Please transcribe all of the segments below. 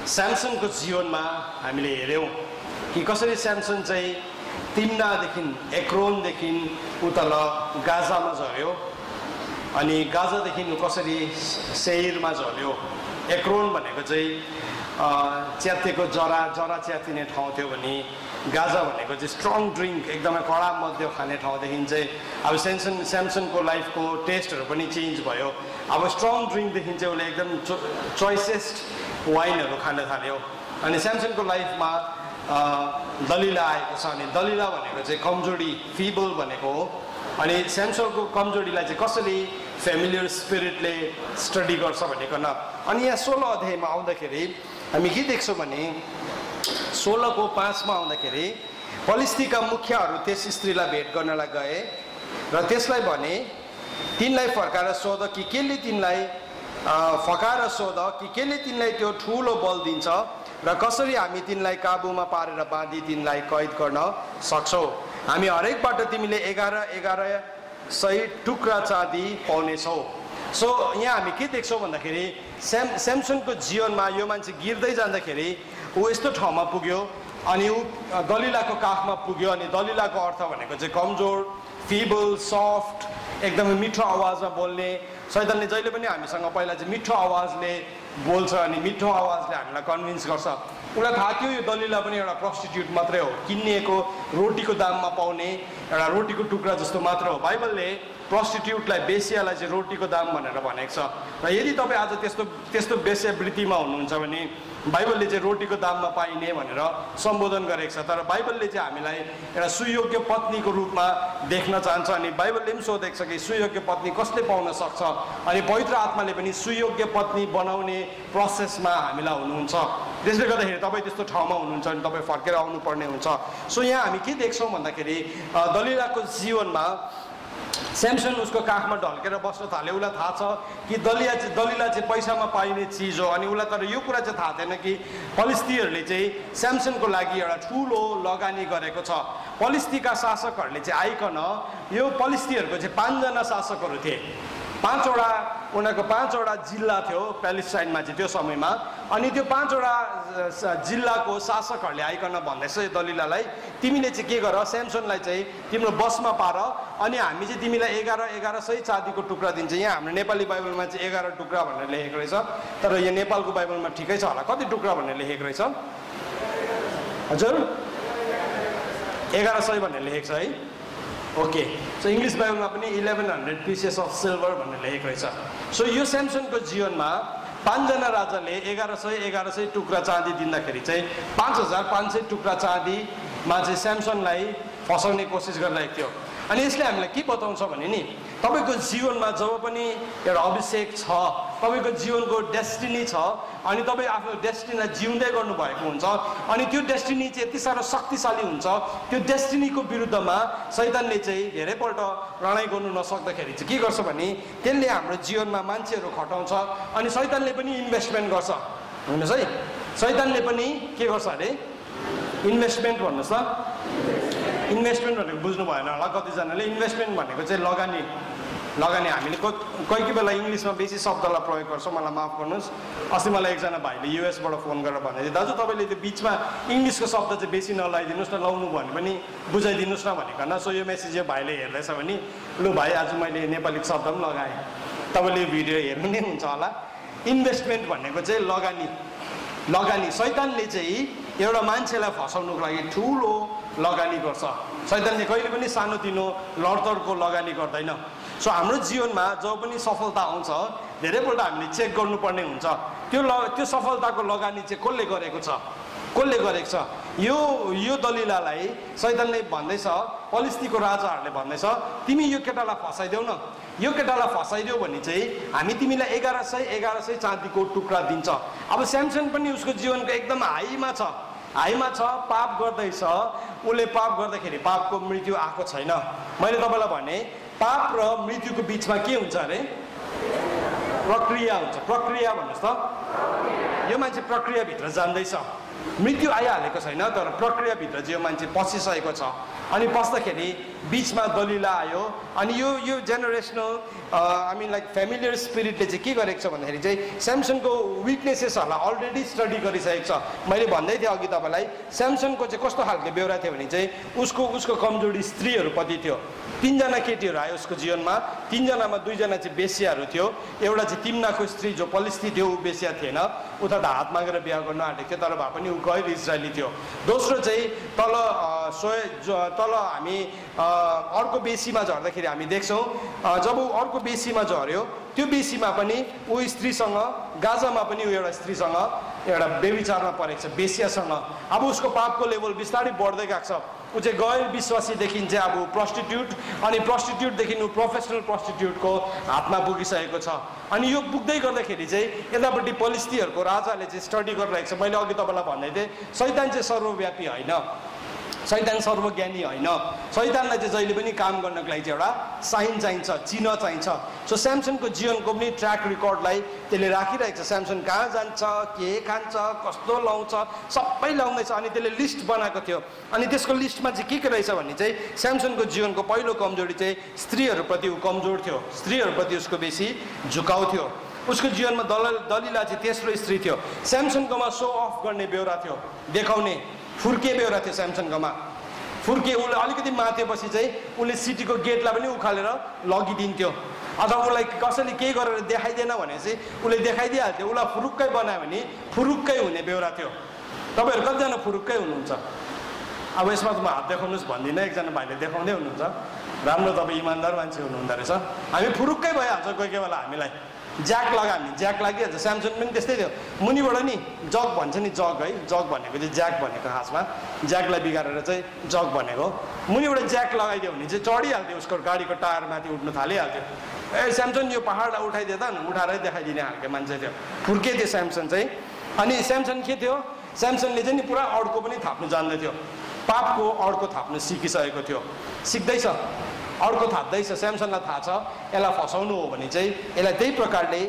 स्यामसनको जीवनमा हामीले हेर्यौं कि कसरी स्यामसन चाहिँ तिम्नादेखि एक्रोनदेखि उतल गाजामा झर्यो अनि गाजादेखि कसरी सेयरमा झर्यो। एक्रोन भनेको चाहिँ च्यातेको जरा च्यातिने ठाउँ थियो भने गाजा भनेको चाहिँ स्ट्रङ ड्रिङ्क एकदमै कडा मद्य खाने ठाउँदेखि चाहिँ अब स्यामसनको लाइफको टेस्टहरू पनि चेन्ज भयो। अब स्ट्रङ ड्रिङ्कदेखि चाहिँ उसले एकदम चोइसेस्ट वाइनहरू खान थाल्यो। अनि स्यामसनको लाइफमा दलिला आएको छ अनि दलिला भनेको चाहिँ कमजोरी फिबल भनेको हो। अनि स्यामसनको कमजोरीलाई चाहिँ कसरी फ्यामिलियर स्पिरिटले स्टडी गर्छ भनेकन अनि यहाँ 16 अध्यायमा आउँदाखेरि हामी के देख्छौँ भने 16को 5 मा आउँदाखेरि पलिस्तीका मुखियाहरू त्यस स्त्रीलाई भेट गर्नलाई गए र त्यसलाई भने तिनलाई फर्काएर सोध कि केले तिनलाई त्यो ठुलो बल दिन्छ र कसरी हामी तिनलाई काबुमा पारेर बाँधी तिनलाई कैद गर्न सक्छौँ। हामी हरेकबाट तिमीले 1100 टुक्रा चाँदी पाउनेछौ। सो यहाँ हामी के देख्छौँ भन्दाखेरि स्यामसनको जीवनमा यो मान्छे गिर्दै जाँदाखेरि ऊ यस्तो ठाउँमा पुग्यो अनि ऊ दलिलाको काखमा पुग्यो। अनि दलिलाको अर्थ भनेको चाहिँ कमजोर, फिबल, सफ्ट, एकदमै मिठो आवाजमा बोल्ने। शैतानले जहिले पनि हामीसँग पहिला चाहिँ मिठो आवाजले बोल्छ अनि मिठो आवाजले हामीलाई कन्भिन्स गर्छ। उसलाई थाहा थियो यो दलिला पनि एउटा प्रस्टिट्युट मात्रै हो, किनिएको रोटीको दाममा पाउने एउटा रोटीको टुक्रा जस्तो मात्र हो। बाइबलले प्रस्टिट्युटलाई, बेसियालाई चाहिँ रोटीको दाम भनेर भनेको छ। र यदि तपाईँ आज त्यस्तो बेस्यावृत्तिमा हुनुहुन्छ भने बाइबलले चाहिँ रोटीको दाममा पाइने भनेर सम्बोधन गरेको छ। तर बाइबलले चाहिँ हामीलाई एउटा सुयोग्य पत्नीको रूपमा देख्न चाहन्छ। अनि बाइबलले पनि सोधेको छ कि सुयोग्य पत्नी कसले पाउन सक्छ। अनि पवित्र आत्माले पनि सुयोग्य पत्नी बनाउने प्रोसेसमा हामीलाई हुनुहुन्छ। त्यसले गर्दाखेरि तपाईँ त्यस्तो ठाउँमा हुनुहुन्छ भने तपाईँ फर्केर आउनुपर्ने हुन्छ। सो यहाँ हामी के देख्छौँ भन्दाखेरि दलिलाको जीवनमा स्यामसन उसको काखमा ढल्केर बस्न थाल्यो। उसलाई थाहा छ कि दलिला चाहिँ पैसामा पाइने चिज हो। अनि उसलाई तर यो कुरा चाहिँ थाहा थिएन कि पलिस्तीहरूले चाहिँ स्यामसनको लागि एउटा ठुलो लगानी गरेको छ। पलिस्तीका शासकहरूले चाहिँ आइकन यो पलिस्तीहरूको चाहिँ 5 जना शासकहरू थिए। उनीहरूको 5 वटा जिल्ला थियो प्यालेस्टाइनमा चाहिँ त्यो समयमा। अनि त्यो 5 वटा जिल्लाको शासकहरूले आइकन भन्दैछ दलिलालाई तिमीले चाहिँ के गर, स्यामसनलाई चाहिँ तिम्रो बसमा पार अनि हामी चाहिँ तिमीलाई 1100 चाँदीको टुक्रा दिन्छ। यहाँ हाम्रो नेपाली बाइबलमा चाहिँ 11 टुक्रा भनेर लेखेको रहेछ, तर यो नेपालको बाइबलमा ठिकै छ होला। कति टुक्रा भनेर लेखेको रहेछ हजुर? 1100 भनेर लेखेको छ है। ओके, सो इङ्ग्लिस बाइबलमा पनि 1100 पिसेस अफ सिल्भर भनेर लेखेको रहेछ। सो यो स्यामसनको जीवनमा 5 जना राजाले 1100 टुक्रा चाँदी दिँदाखेरि चाहिँ 5500 टुक्रा चाँदीमा चाहिँ स्यामसनलाई फसाउने कोसिस गरिरहेको थियो। अनि यसले हामीलाई के बताउँछ भने नि तपाईँको जीवनमा जब पनि एउटा अभिषेक छ, तपाईँको जीवनको डेस्टिनी छ अनि तपाईँ आफ्नो डेस्टिनीलाई जिउँदै गर्नुभएको हुन्छ अनि त्यो डेस्टिनी चाहिँ यति साह्रो शक्तिशाली हुन्छ, त्यो डेस्टिनीको विरुद्धमा शैतानले चाहिँ धेरैपल्ट लडाइँ गर्नु नसक्दाखेरि चाहिँ के गर्छ भने त्यसले हाम्रो जीवनमा मान्छेहरू खटाउँछ अनि शैतानले पनि इन्भेस्टमेन्ट गर्छ। हेर्नुहोस् है, शैतानले पनि के गर्छ अरे इन्भेस्टमेन्ट भन्नुहोस् त। इन्भेस्टमेन्ट भनेको बुझ्नु भएन होला कतिजनाले। इन्भेस्टमेन्ट भनेको चाहिँ लगानी। हामीले कोही बेला इङ्ग्लिसमा बेसी शब्दलाई प्रयोग गर्छौँ, मलाई माफ गर्नुहोस्। अस्ति मलाई एकजना भाइले युएसबाट फोन गरेर भन्दै थियो दाजु तपाईँले त्यो बिचमा इङ्ग्लिसको शब्द चाहिँ बेसी नलाइदिनुहोस् न, लाउनु भयो भने पनि बुझाइदिनुहोस् न भनिकन। सो यो मेसेज यो भाइले हेर्दैछ भने लु भाइ आज मैले नेपाली शब्द पनि लगाएँ, तपाईँले यो भिडियो हेर्नु नै हुन्छ होला। इन्भेस्टमेन्ट भनेको चाहिँ लगानी। शैतानले चाहिँ एउटा मान्छेलाई फसाउनुको लागि ठुलो लगानी गर्छ। शैतानले कहिले पनि सानोतिनो लडतडको लगानी गर्दैन। सो हाम्रो जीवनमा जब पनि सफलता आउँछ धेरैपल्ट हामीले चेक गर्नुपर्ने हुन्छ त्यो सफलताको लगानी चाहिँ कसले गरेको छ। यो दलिलालाई शैतानले भन्दैछ, पलिस्तीको राजाहरूले भन्दैछ तिमी यो केटालाई फसाइदेऊ न, यो केटालाई फसाइदेऊ भने चाहिँ हामी तिमीलाई 1100 चाँदीको टुक्रा दिन्छ। अब स्यामसन पनि उसको जीवनको एकदम हाईमा छ, पाप गर्दैछ। उसले पाप गर्दाखेरि पापको मृत्यु आएको छैन। मैले तपाईँलाई भने पाप र मृत्युको बिचमा के हुन्छ अरे प्रक्रिया हुन्छ। प्रक्रिया भन्नुहोस् त। यो मान्छे प्रक्रियाभित्र जान्दैछ। मृत्यु आइहालेको छैन तर प्रक्रियाभित्र चाहिँ यो मान्छे पसिसकेको छ अनि पस्दाखेरि बिचमा दलिला आयो अनि यो generational I mean like familiar स्पिरिटले चाहिँ के गरेको छ भन्दाखेरि चाहिँ स्यामसनको विकनेसेसहरूलाई अलरेडी स्टडी गरिसकेको छ मैले भन्दै थिएँ अघि तपाईँलाई स्यामसनको चाहिँ कस्तो खालको बेहोरा थियो भने चाहिँ उसको कमजोरी स्त्रीहरूप्रति थियो 3 जना केटीहरू आयो उसको जीवनमा 3 जनामा 2 जना चाहिँ बेसियाहरू थियो एउटा चाहिँ तिम्नाको स्त्री जो पलिस्ती थियो ऊ बेसिया थिएन उता त हात मागेर बिहा गर्न आँटेको थियो तर भए पनि ऊ गैर इजरायली थियो दोस्रो चाहिँ तल हामी अर्को बेसीमा झर्दाखेरि हामी देख्छौँ जब ऊ अर्को बेसीमा झर्यो त्यो बेसीमा पनि ऊ स्त्रीसँग गाजामा पनि ऊ एउटा स्त्रीसँग एउटा बेविचारमा परेको छ बेसियासँग अब उसको पापको लेभल बिस्तारै बढ्दै गएको छ ऊ चाहिँ गैर विश्वासीदेखि चाहिँ अब प्रस्टिट्युट अनि प्रस्टिट्युटदेखि ऊ प्रोफेसनल प्रस्टिट्युटको हातमा पुगिसकेको छ अनि यो पुग्दै गर्दाखेरि चाहिँ यतापट्टि पलिस्तीहरूको राजाले चाहिँ स्टडी गरिरहेको छ मैले अघि तपाईँलाई भन्दै थिएँ शैतान चाहिँ सर्वव्यापी होइन शैतान सर्वज्ञानी होइन शैतानलाई चाहिँ जहिले पनि काम गर्नको लागि चाहिँ एउटा साइन चाहिन्छ चिन्ह चाहिन्छ सो स्यामसनको जीवनको पनि ट्र्याक रेकर्डलाई त्यसले राखिरहेको छ स्यामसन कहाँ जान्छ के खान्छ कस्तो लाउँछ सबै लाउँदैछ अनि त्यसले लिस्ट बनाएको थियो अनि त्यसको लिस्टमा चाहिँ के रहेछ भने चाहिँ स्यामसनको जीवनको पहिलो कमजोरी चाहिँ स्त्रीहरूप्रति ऊ कमजोर थियो स्त्रीहरूप्रति उसको बेसी झुकाउ थियो उसको जीवनमा दलिला चाहिँ तेस्रो स्त्री थियो स्यामसनकोमा सो अफ गर्ने बेहोरा थियो देखाउने फुर्के बेहोरा थियो स्यामसनकोमा फुर्के उसले अलिकति माथेपछि चाहिँ उसले सिटीको गेटलाई पनि उखालेर लगिदिन्थ्यो अथवा उसलाई कसैले केही गरेर देखाइदिएन भनेपछि उसले देखाइदिइहाल्थ्यो उसलाई फुरुक्कै बनायो भने फुरुक्कै हुने बेहोरा थियो तपाईँहरू कतिजना फुरुक्कै हुनुहुन्छ अब यसमा त म हात देखाउनुहोस् भन्दिनँ एकजना भाइले देखाउँदै हुनुहुन्छ राम्रो तपाईँ इमान्दार मान्छे हुनुहुँदो रहेछ हामी फुरुक्कै भइहाल्छ कोही कोही बेला हामीलाई ज्याक लगा हामी ज्याक लागिहाल्छ स्यामसङ पनि त्यस्तै थियो मुनिबाट नि जग भन्छ नि जग है जग भनेको चाहिँ ज्याक भनेको खासमा ज्याकलाई बिगारेर चाहिँ जग भनेको मुनिबाट ज्याक लगाइदियो भने चाहिँ चढिहाल्थ्यो उसको गाडीको टायर माथि उठ्नु थालिहाल्थ्यो ए स्यामसङ यो पहाडलाई उठाइदिए त उठाएरै देखाइदिने खालको मान्छे थियो फुर्के थियो स्यामसङ चाहिँ अनि स्यामसङ के थियो स्यामसङले चाहिँ नि पुरा अड्को पनि थाप्नु जान्दैथ्यो पापको अड्को थाप्नु सिकिसकेको थियो सिक्दैछ अर्को थाप्दैछ स्यामसङलाई थाहा छ यसलाई फसाउनु हो भने चाहिँ यसलाई त्यही प्रकारले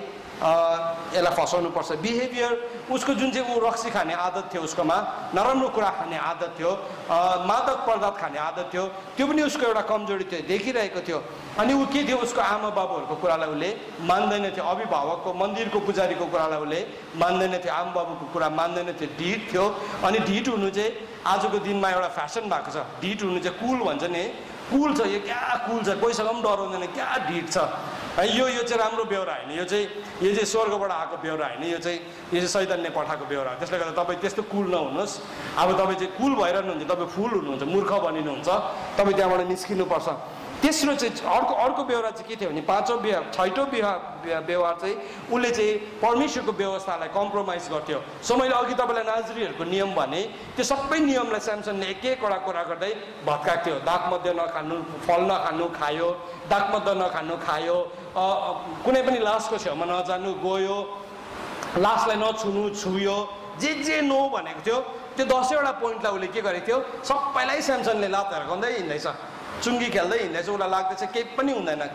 यसलाई फसाउनु पर्छ बिहेभियर उसको जुन चाहिँ ऊ रक्सी खाने आदत थियो उसकोमा नराम्रो कुरा खाने आदत थियो मादक पदार्थ खाने आदत थियो त्यो पनि उसको एउटा कमजोरी थियो देखिरहेको थियो अनि ऊ के थियो उसको आमा बाबुहरूको कुरालाई उसले मान्दैन थियो अभिभावकको मन्दिरको पुजारीको कुरालाई उसले मान्दैन थियो आमा बाबुको कुरा मान्दैन थियो ढिट थियो अनि ढिट हुनु चाहिँ आजको दिनमा एउटा फ्यासन भएको छ ढिट हुनु चाहिँ कुल भन्छ नि कुल छ यो क्या कुल छ कोहीसँग पनि डराउँदैन क्या ढिट छ यो चाहिँ राम्रो बेहोरा होइन यो चाहिँ स्वर्गबाट आएको बेहोरा होइन यो चाहिँ शैतानले पठाएको बेहोरा त्यसले गर्दा तपाईँ त्यस्तो कुल नहुनुहोस् अब तपाईँ चाहिँ कुल भइरहनुहुन्छ तपाईँ फुल हुनुहुन्छ मूर्ख बनिनुहुन्छ तपाईँ त्यहाँबाट निस्किनुपर्छ तेस्रो चाहिँ अर्को बेहोरा चाहिँ के थियो भने छैटौँ व्यवहार चाहिँ उसले चाहिँ परमेश्वरको व्यवस्थालाई कम्प्रोमाइज गर्थ्यो सो मैले अघि तपाईँलाई नाजरीहरूको नियम भने त्यो सबै नियमलाई स्यामसनले एक एकवटा कुरा गर्दै भत्काएको थियो दागमध्ये नखानु फल नखानु खायो दागमध्ये नखानु खायो कुनै पनि लासको छेउमा नजानु गयो लासलाई नछुनु छुयो जे नो भनेको थियो त्यो 10वटा पोइन्टलाई उसले के गरेको थियो सबैलाई स्यामसनले लात हिर्काउँदै हिँड्दैछ चुङ्गी खेल्दै हिँड्दैछ उसलाई लाग्दैछ केही पनि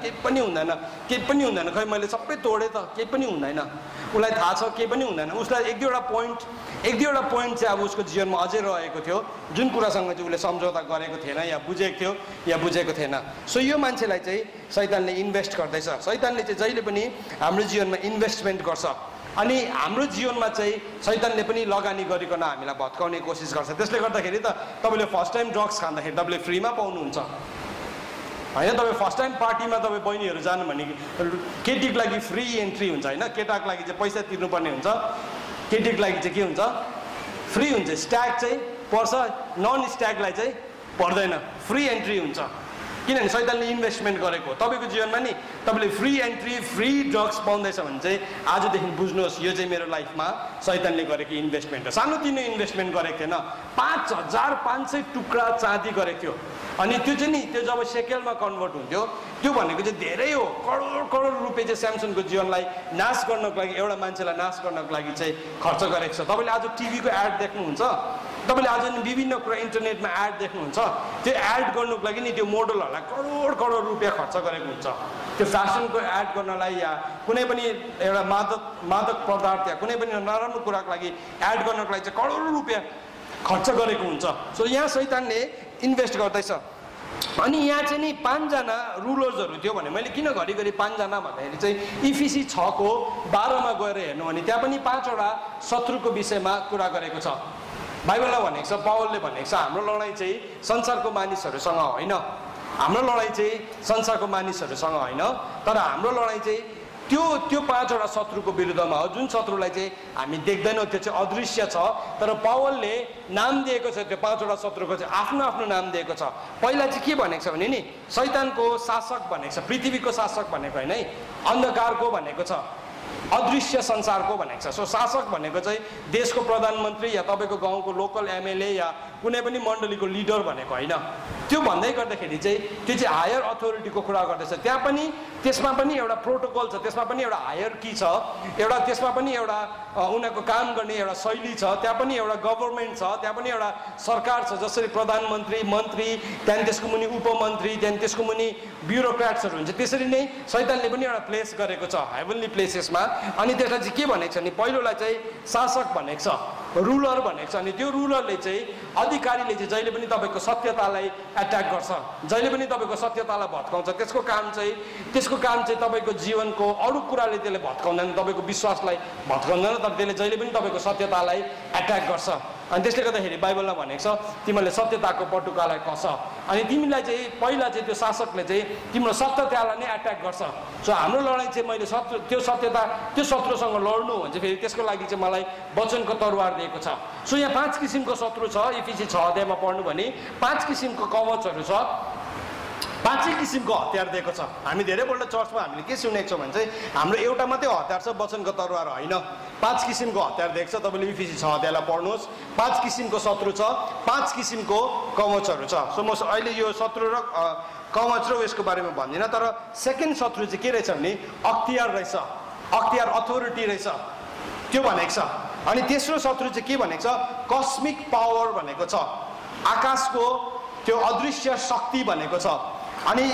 हुँदैन खै मैले सबै तोडेँ त केही पनि हुँदैन उसलाई थाहा छ केही पनि हुँदैन उसलाई एक दुईवटा पोइन्ट चाहिँ अब उसको जीवनमा अझै रहेको थियो जुन कुरासँग चाहिँ उसले सम्झौता गरेको थिएन या बुझेको थिएन सो यो मान्छेलाई चाहिँ शैतानले इन्भेस्ट गर्दैछ शैतानले चाहिँ जहिले पनि हाम्रो जीवनमा इन्भेस्टमेन्ट गर्छ अनि हाम्रो जीवनमा चाहिँ शैतानले पनि लगानी गरिकन हामीलाई भत्काउने कोसिस गर्छ त्यसले गर्दाखेरि त तपाईँले फर्स्ट टाइम ड्रग्स खाँदाखेरि तपाईँले फ्रीमा पाउनुहुन्छ होइन तपाईँ फर्स्ट टाइम पार्टीमा तपाईँ बहिनीहरू जानु भने केटीको लागि फ्री एन्ट्री हुन्छ होइन केटाको लागि चाहिँ पैसा तिर्नुपर्ने हुन्छ केटीको लागि चाहिँ के हुन्छ फ्री हुन्छ स्ट्याग चाहिँ पर्छ नन स्ट्यागलाई चाहिँ पर्दैन फ्री एन्ट्री हुन्छ किनभने शैतानले इन्भेस्टमेन्ट गरेको तपाईँको जीवनमा नि तपाईँले फ्री एन्ट्री फ्री ड्रग्स पाउँदैछ भने चाहिँ आजदेखि बुझ्नुहोस् यो चाहिँ मेरो लाइफमा शैतानले गरेको इन्भेस्टमेन्ट हो सानोतिनो इन्भेस्टमेन्ट गरेको थिएन 5500 टुक्रा चाँदी गरेको थियो अनि त्यो चाहिँ नि त्यो जब सेकेलमा कन्भर्ट हुन्थ्यो त्यो भनेको चाहिँ धेरै हो करोड रुपियाँ चाहिँ स्यामसनको जीवनलाई नाश गर्नको लागि एउटा मान्छेलाई नाश गर्नको लागि चाहिँ खर्च गरेको छ तपाईँले आज टिभीको एड देख्नुहुन्छ तपाईँले आज विभिन्न कुरा इन्टरनेटमा एड देख्नुहुन्छ त्यो एड गर्नुको लागि नि त्यो मोडलहरूलाई करोड रुपियाँ खर्च गरेको हुन्छ त्यो फ्यासनको एड गर्नलाई या कुनै पनि एउटा मादक पदार्थ या कुनै पनि नराम्रो कुराको लागि एड गर्नको लागि चाहिँ करोडौं रुपियाँ खर्च गरेको हुन्छ। सो यहाँ शैतानले इन्भेस्ट गर्दैछ। अनि यहाँ चाहिँ नि 5 जना रुलर्सहरू थियो भने मैले किन घरिघरि 5 जना भन्दाखेरि चाहिँ इफिसी 6 को 12 मा गएर हेर्नु भने त्यहाँ पनि 5 वटा शत्रुको विषयमा कुरा गरेको छ। बाइबलमा भनेको छ, पावलले भनेको छ हाम्रो लडाईँ चाहिँ संसारको मानिसहरूसँग होइन, हाम्रो लडाईँ चाहिँ संसारको मानिसहरूसँग होइन, तर हाम्रो लडाईँ चाहिँ त्यो 5 वटा शत्रुको विरुद्धमा हो, जुन शत्रुलाई चाहिँ हामी देख्दैनौँ, त्यो चाहिँ अदृश्य छ। तर पावलले नाम दिएको छ, त्यो 5 वटा शत्रुको चाहिँ आफ्नो आफ्नो नाम दिएको छ। पहिला चाहिँ के भनेको छ भने नि शैतानको शासक भनेको छ, पृथ्वीको शासक भनेको होइन है, अन्धकारको भनेको छ, अदृश्य संसारको भनेको छ। सो शासक भनेको चाहिँ देशको प्रधानमन्त्री या तपाईँको गाउँको लोकल एमएलए या कुनै पनि मण्डलीको लिडर भनेको होइन। त्यो भन्दै गर्दाखेरि चाहिँ त्यो चाहिँ हायर अथोरिटीको कुरा गर्दैछ। त्यहाँ पनि त्यसमा पनि एउटा प्रोटोकल छ, त्यसमा पनि एउटा हायरकी छ, एउटा त्यसमा पनि एउटा उनीहरूको काम गर्ने एउटा शैली छ, त्यहाँ पनि एउटा गभर्मेन्ट छ, त्यहाँ पनि एउटा सरकार छ। जसरी प्रधानमन्त्री, मन्त्री, त्यहाँदेखि त्यसको मुनि उपमन्त्री, त्यहाँदेखि त्यसको मुनि ब्युरोक्राट्सहरू हुन्छ, त्यसरी नै शैतानले पनि एउटा प्लेस गरेको छ हेभनली प्लेसेसमा। अनि त्यसलाई चाहिँ के भनेको छ नि पहिलोलाई चाहिँ शासक भनेको छ, रुलर भनेको छ। अनि त्यो रुलरले चाहिँ अधिकारीले चाहिँ जहिले पनि तपाईँको सत्यतालाई एट्याक गर्छ, जहिले पनि तपाईँको सत्यतालाई भत्काउँछ। त्यसको काम चाहिँ तपाईँको जीवनको अरू कुराले त्यसले भत्काउँदैन, तपाईँको विश्वासलाई भत्काउँदैन, तर त्यसले जहिले पनि तपाईँको सत्यतालाई एट्याक गर्छ। अनि त्यसले गर्दाखेरि बाइबलमा भनेको छ तिमीले सत्यताको पटुकालाई कस। अनि तिमीलाई चाहिँ पहिला चाहिँ त्यो शासकले चाहिँ तिम्रो सत्यतालाई नै एट्याक गर्छ। सो हाम्रो लडाइँ चाहिँ मैले त्यो सत्यता त्यो शत्रुसँग लड्नु हो भने चाहिँ फेरि त्यसको लागि चाहिँ मलाई वचनको तरवार दिएको छ। सो यहाँ 5 किसिमको शत्रु छ। इफिसी 6 अध्यायमा पढ्नु भने 5 किसिमको कवचहरू छ, 5 किसिमको हतियार दिएको छ। हामी धेरैपल्ट चर्चमा हामीले के सुनेको छौँ भने चाहिँ हाम्रो एउटा मात्रै हतियार छ, वचनको तरवार होइन। 5 किसिमको हतियार दिएको छ। तपाईँले इफिसी 6 अध्यायलाई पढ्नुहोस्। 5 किसिमको शत्रु छ, 5 किसिमको कवचहरू छ। सो म अहिले यो शत्रु र कवच र यसको बारेमा भन्दिनँ, तर सेकेन्ड शत्रु चाहिँ के रहेछ भने अख्तियार रहेछ, अख्तियार अथोरिटी रहेछ, त्यो भनेको छ। अनि तेस्रो शत्रु चाहिँ के भनेको छ कस्मिक पावर भनेको छ, आकाशको त्यो अदृश्य शक्ति भनेको छ। अनि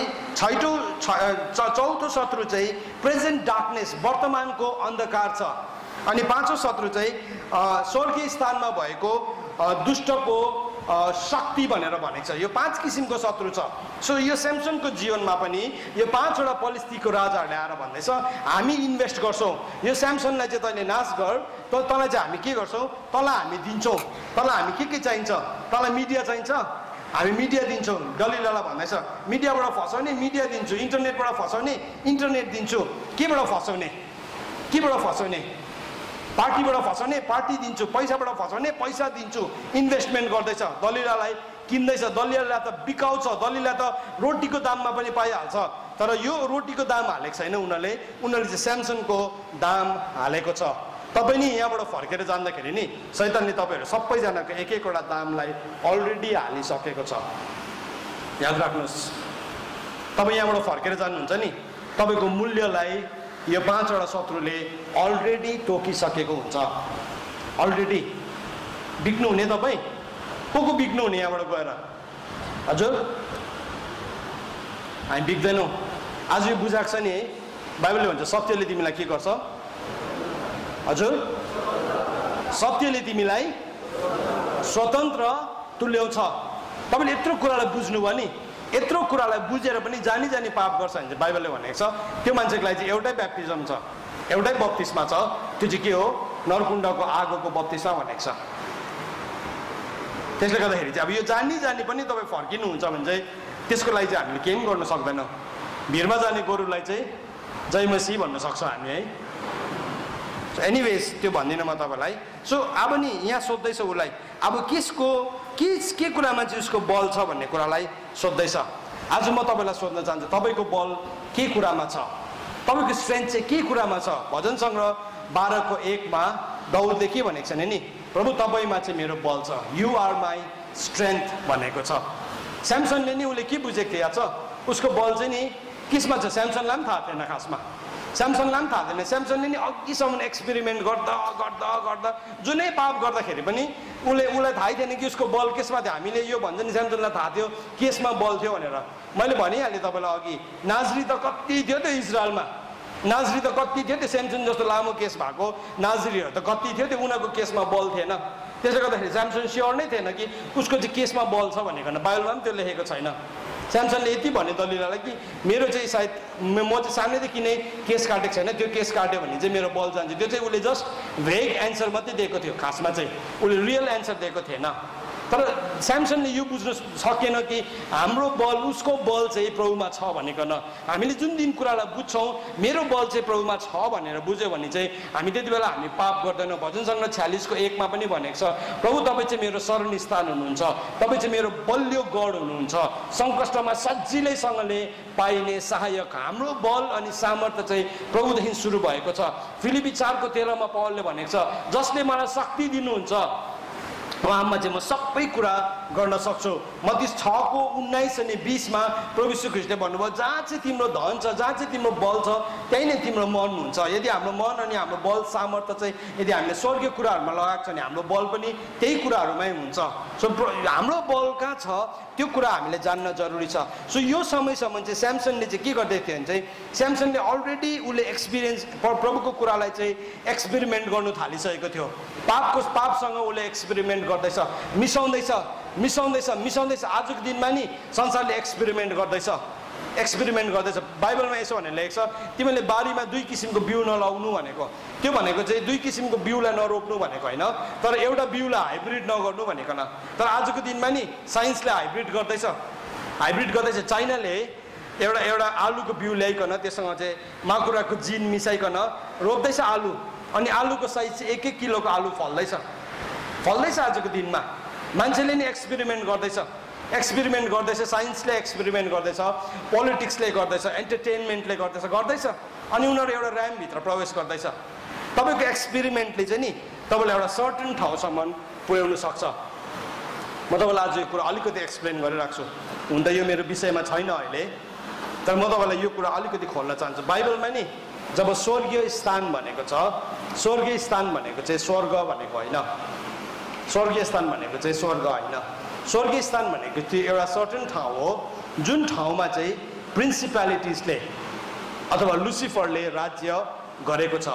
चौथो शत्रु चाहिँ प्रेजेन्ट डार्कनेस, वर्तमानको अन्धकार छ। अनि 5औं शत्रु चाहिँ स्वर्गीय स्थानमा भएको दुष्टको शक्ति भनेर भनेको छ। यो 5 किसिमको शत्रु छ। सो यो स्यामसनको जीवनमा पनि यो 5 वटा पलिस्तीको राजाहरूले आएर भन्दैछ हामी इन्भेस्ट गर्छौँ, यो स्यामसनलाई चाहिँ तैँले नाश गर, तँलाई चाहिँ हामी के गर्छौँ, तँलाई हामी दिन्छौँ, तँलाई हामी के चाहिन्छ, तँलाई मिडिया चाहिन्छ, हामी मिडिया दिन्छौँ। दलिलालाई भन्दैछ मिडियाबाट फसाउने मिडिया दिन्छु, इन्टरनेटबाट फसाउने इन्टरनेट दिन्छु, केबाट फसाउने केबाट फसाउने, पार्टीबाट फसाउने पार्टी दिन्छु, पैसाबाट फसाउने पैसा दिन्छु। इन्भेस्टमेन्ट गर्दैछ, दलिलालाई किन्दैछ, दलिलालाई त बिकाउँछ, दलिला त रोटीको दाममा पनि पाइहाल्छ। तर यो रोटीको दाम हालेको छैन उनीहरूले चाहिँ स्यामसनको दाम हालेको छ। तपाईँ नि यहाँबाट फर्केर जाँदाखेरि नि शैतानले तपाईँहरू सबैजनाको एक एकवटा दामलाई अलरेडी हालिसकेको छ। याद राख्नुहोस्, तपाईँ यहाँबाट फर्केर जानुहुन्छ नि तपाईँको मूल्यलाई यो 5 वटा शत्रुले अलरेडी तोकिसकेको हुन्छ। अलरेडी बिक्नु हुने, तपाईँ को बिक्नु हुने यहाँबाट गएर? हजुर हामी बिक्दैनौँ। आज यो बुझाएको छ नि है, बाइबलले भन्छ सत्यले तिमीलाई के गर्छ? हजुर सत्यले तिमीलाई स्वतन्त्र तुल्याउँछ। तपाईँले यत्रो कुरालाई बुझ्नुभयो नि, यत्रो कुरालाई बुझेर पनि जानी पाप गर्छ भने चाहिँ बाइबलले भनेको छ त्यो मान्छेको लागि चाहिँ एउटै ब्याप्टिजम छ, एउटै बप्तिस्मा छ। त्यो चाहिँ के हो? नरकुण्डको आगोको बप्तिस्मा भनेको छ। त्यसले गर्दाखेरि चाहिँ अब यो जानी पनि तपाईँ फर्किनुहुन्छ भने चाहिँ त्यसको लागि चाहिँ हामीले केही पनि गर्न सक्दैनौँ। भिरमा जाने गोरुलाई चाहिँ जय मसीह भन्न सक्छौँ हामी है। एनिवेज त्यो भन्दिनँ म तपाईँलाई। सो अब नि यहाँ सोध्दैछ उसलाई अब के कुरामा चाहिँ उसको बल छ भन्ने कुरालाई सोध्दैछ। आज म तपाईँलाई सोध्न चाहन्छु तपाईँको बल के कुरामा छ, तपाईँको स्ट्रेन्थ चाहिँ के कुरामा छ? भजन सङ्ग्रह 12:1 दाउदले के भनेको छ नि प्रभु तपाईँमा चाहिँ मेरो बल छ, यु आर माई स्ट्रेन्थ भनेको छ। स्यामसनले नि उसले के बुझेको थियो छ उसको बल चाहिँ नि किसमा छ? स्यामसनलाई पनि थाहा थिएन खासमा। स्यामसनलाई पनि थाहा थिएन। स्यामसनले नि अघिसम्म एक्सपेरिमेन्ट गर्दा गर्दा गर्दा जुनै पाप गर्दाखेरि पनि उसलाई थाहै थिएन कि उसको बल केसमा थियो। हामीले यो भन्छ नि स्यामसनलाई थाहा थियो केसमा बल थियो भनेर। मैले भनिहालेँ तपाईँलाई अघि, नाजरी त कति थियो त्यो इजरायलमा, नाजरी त कति थियो त्यो स्यामसन जस्तो लामो केस भएको नाजरीहरू त कति थियो त्यो, उनीहरूको केसमा बल थिएन। त्यसले गर्दाखेरि स्यामसन स्योर नै थिएन कि उसको चाहिँ केसमा बल छ भनेर, बाइबलमा पनि त्यो लेखेको छैन। स्यामसनले यति भन्यो दलिलालाई कि मेरो चाहिँ सायद म चाहिँ सानैदेखि नै केस काटेको छैन, त्यो केस काट्यो भने चाहिँ मेरो बल जान्छ। त्यो चाहिँ उसले जस्ट भेग एन्सर मात्रै दिएको थियो, खासमा चाहिँ उसले रियल एन्सर दिएको थिएन। तर स्यामसनले यो बुझ्न सकेन कि हाम्रो बल, उसको बल चाहिँ प्रभुमा छ भनिकन। हामीले जुन दिन कुरालाई बुझ्छौँ मेरो बल चाहिँ प्रभुमा छ भनेर बुझ्यो भने चाहिँ हामी त्यति बेला हामी पाप गर्दैनौँ। भजन सङ्ग्रह 46:1 पनि भनेको छ, प्रभु तपाईँ चाहिँ मेरो शरण स्थान हुनुहुन्छ, तपाईँ चाहिँ मेरो बलियो गढ हुनुहुन्छ, सङ्कष्टमा सजिलैसँगले पाइने सहायक। हाम्रो बल अनि सामर्थ्य चाहिँ प्रभुदेखि सुरु भएको छ। फिलिपी 4:13 पौलले भनेको छ, जसले मलाई शक्ति दिनुहुन्छ उहाँमा चाहिँ म सबै कुरा गर्न सक्छु। मत्ती 6:19 अनि 20 प्रभु यीशु ख्रीष्टले भन्नुभयो, जहाँ चाहिँ तिम्रो धन छ, जहाँ चाहिँ तिम्रो बल छ, त्यही नै तिम्रो मन हुन्छ। यदि हाम्रो मन अनि हाम्रो बल सामर्थ्य चाहिँ यदि हामीले स्वर्गीय कुराहरूमा लगाएको छ भने हाम्रो बल पनि त्यही कुराहरूमै हुन्छ। सो हाम्रो बल कहाँ छ त्यो कुरा हामीले जान्न जरुरी छ। सो यो समयसम्म चाहिँ स्यामसनले चाहिँ के गर्दै थियो भने चाहिँ स्यामसनले अलरेडी उसले एक्सपिरियन्स प्रभुको कुरालाई चाहिँ एक्सपेरिमेन्ट गर्नु थालिसकेको थियो। पापसँग उसले एक्सपेरिमेन्ट गर्दैछ, मिसाउँदैछ। आजको दिनमा नि संसारले एक्सपेरिमेन्ट गर्दैछ। बाइबलमा यसो भनेर लेखेको छ, तिमीले बारीमा 2 किसिमको बिउ नलाउनु भनेको, त्यो भनेको चाहिँ 2 किसिमको बिउलाई नरोप्नु भनेको होइन, तर एउटा बिउलाई हाइब्रिड नगर्नु भनेको न। तर आजको दिनमा नि साइन्सले हाइब्रिड गर्दैछ। चाइनाले एउटा आलुको बिउ ल्याइकन त्यससँग चाहिँ माकुराको जिन मिसाइकन रोप्दैछ आलु, अनि आलुको साइज चाहिँ 1-1 किलोको आलु फल्दैछ आजको दिनमा। मान्छेले नि एक्सपेरिमेन्ट गर्दैछ, साइन्सले एक्सपेरिमेन्ट गर्दैछ, पोलिटिक्सले गर्दैछ, एन्टरटेनमेन्टले गर्दैछ, अनि उनीहरू एउटा ऱ्यामभित्र प्रवेश गर्दैछ। तपाईँको एक्सपेरिमेन्टले चाहिँ नि तपाईँलाई एउटा सर्टन ठाउँसम्म पुर्याउनु सक्छ। म तपाईँलाई आज यो कुरा अलिकति एक्सप्लेन गरिरहेको छु। हुन त यो मेरो विषयमा छैन अहिले, तर म तपाईँलाई यो कुरा अलिकति खोल्न चाहन्छु। बाइबलमा नि जब स्वर्गीय स्थान भनेको छ, स्वर्गीय स्थान भनेको चाहिँ स्वर्ग भनेको होइन, स्वर्गीय स्थान भनेको चाहिँ स्वर्ग होइन। स्वर्गीय स्थान भनेको त्यो एउटा सर्टन ठाउँ हो जुन ठाउँमा चाहिँ प्रिन्सिपालिटिजले अथवा लुसिफरले राज्य गरेको छ।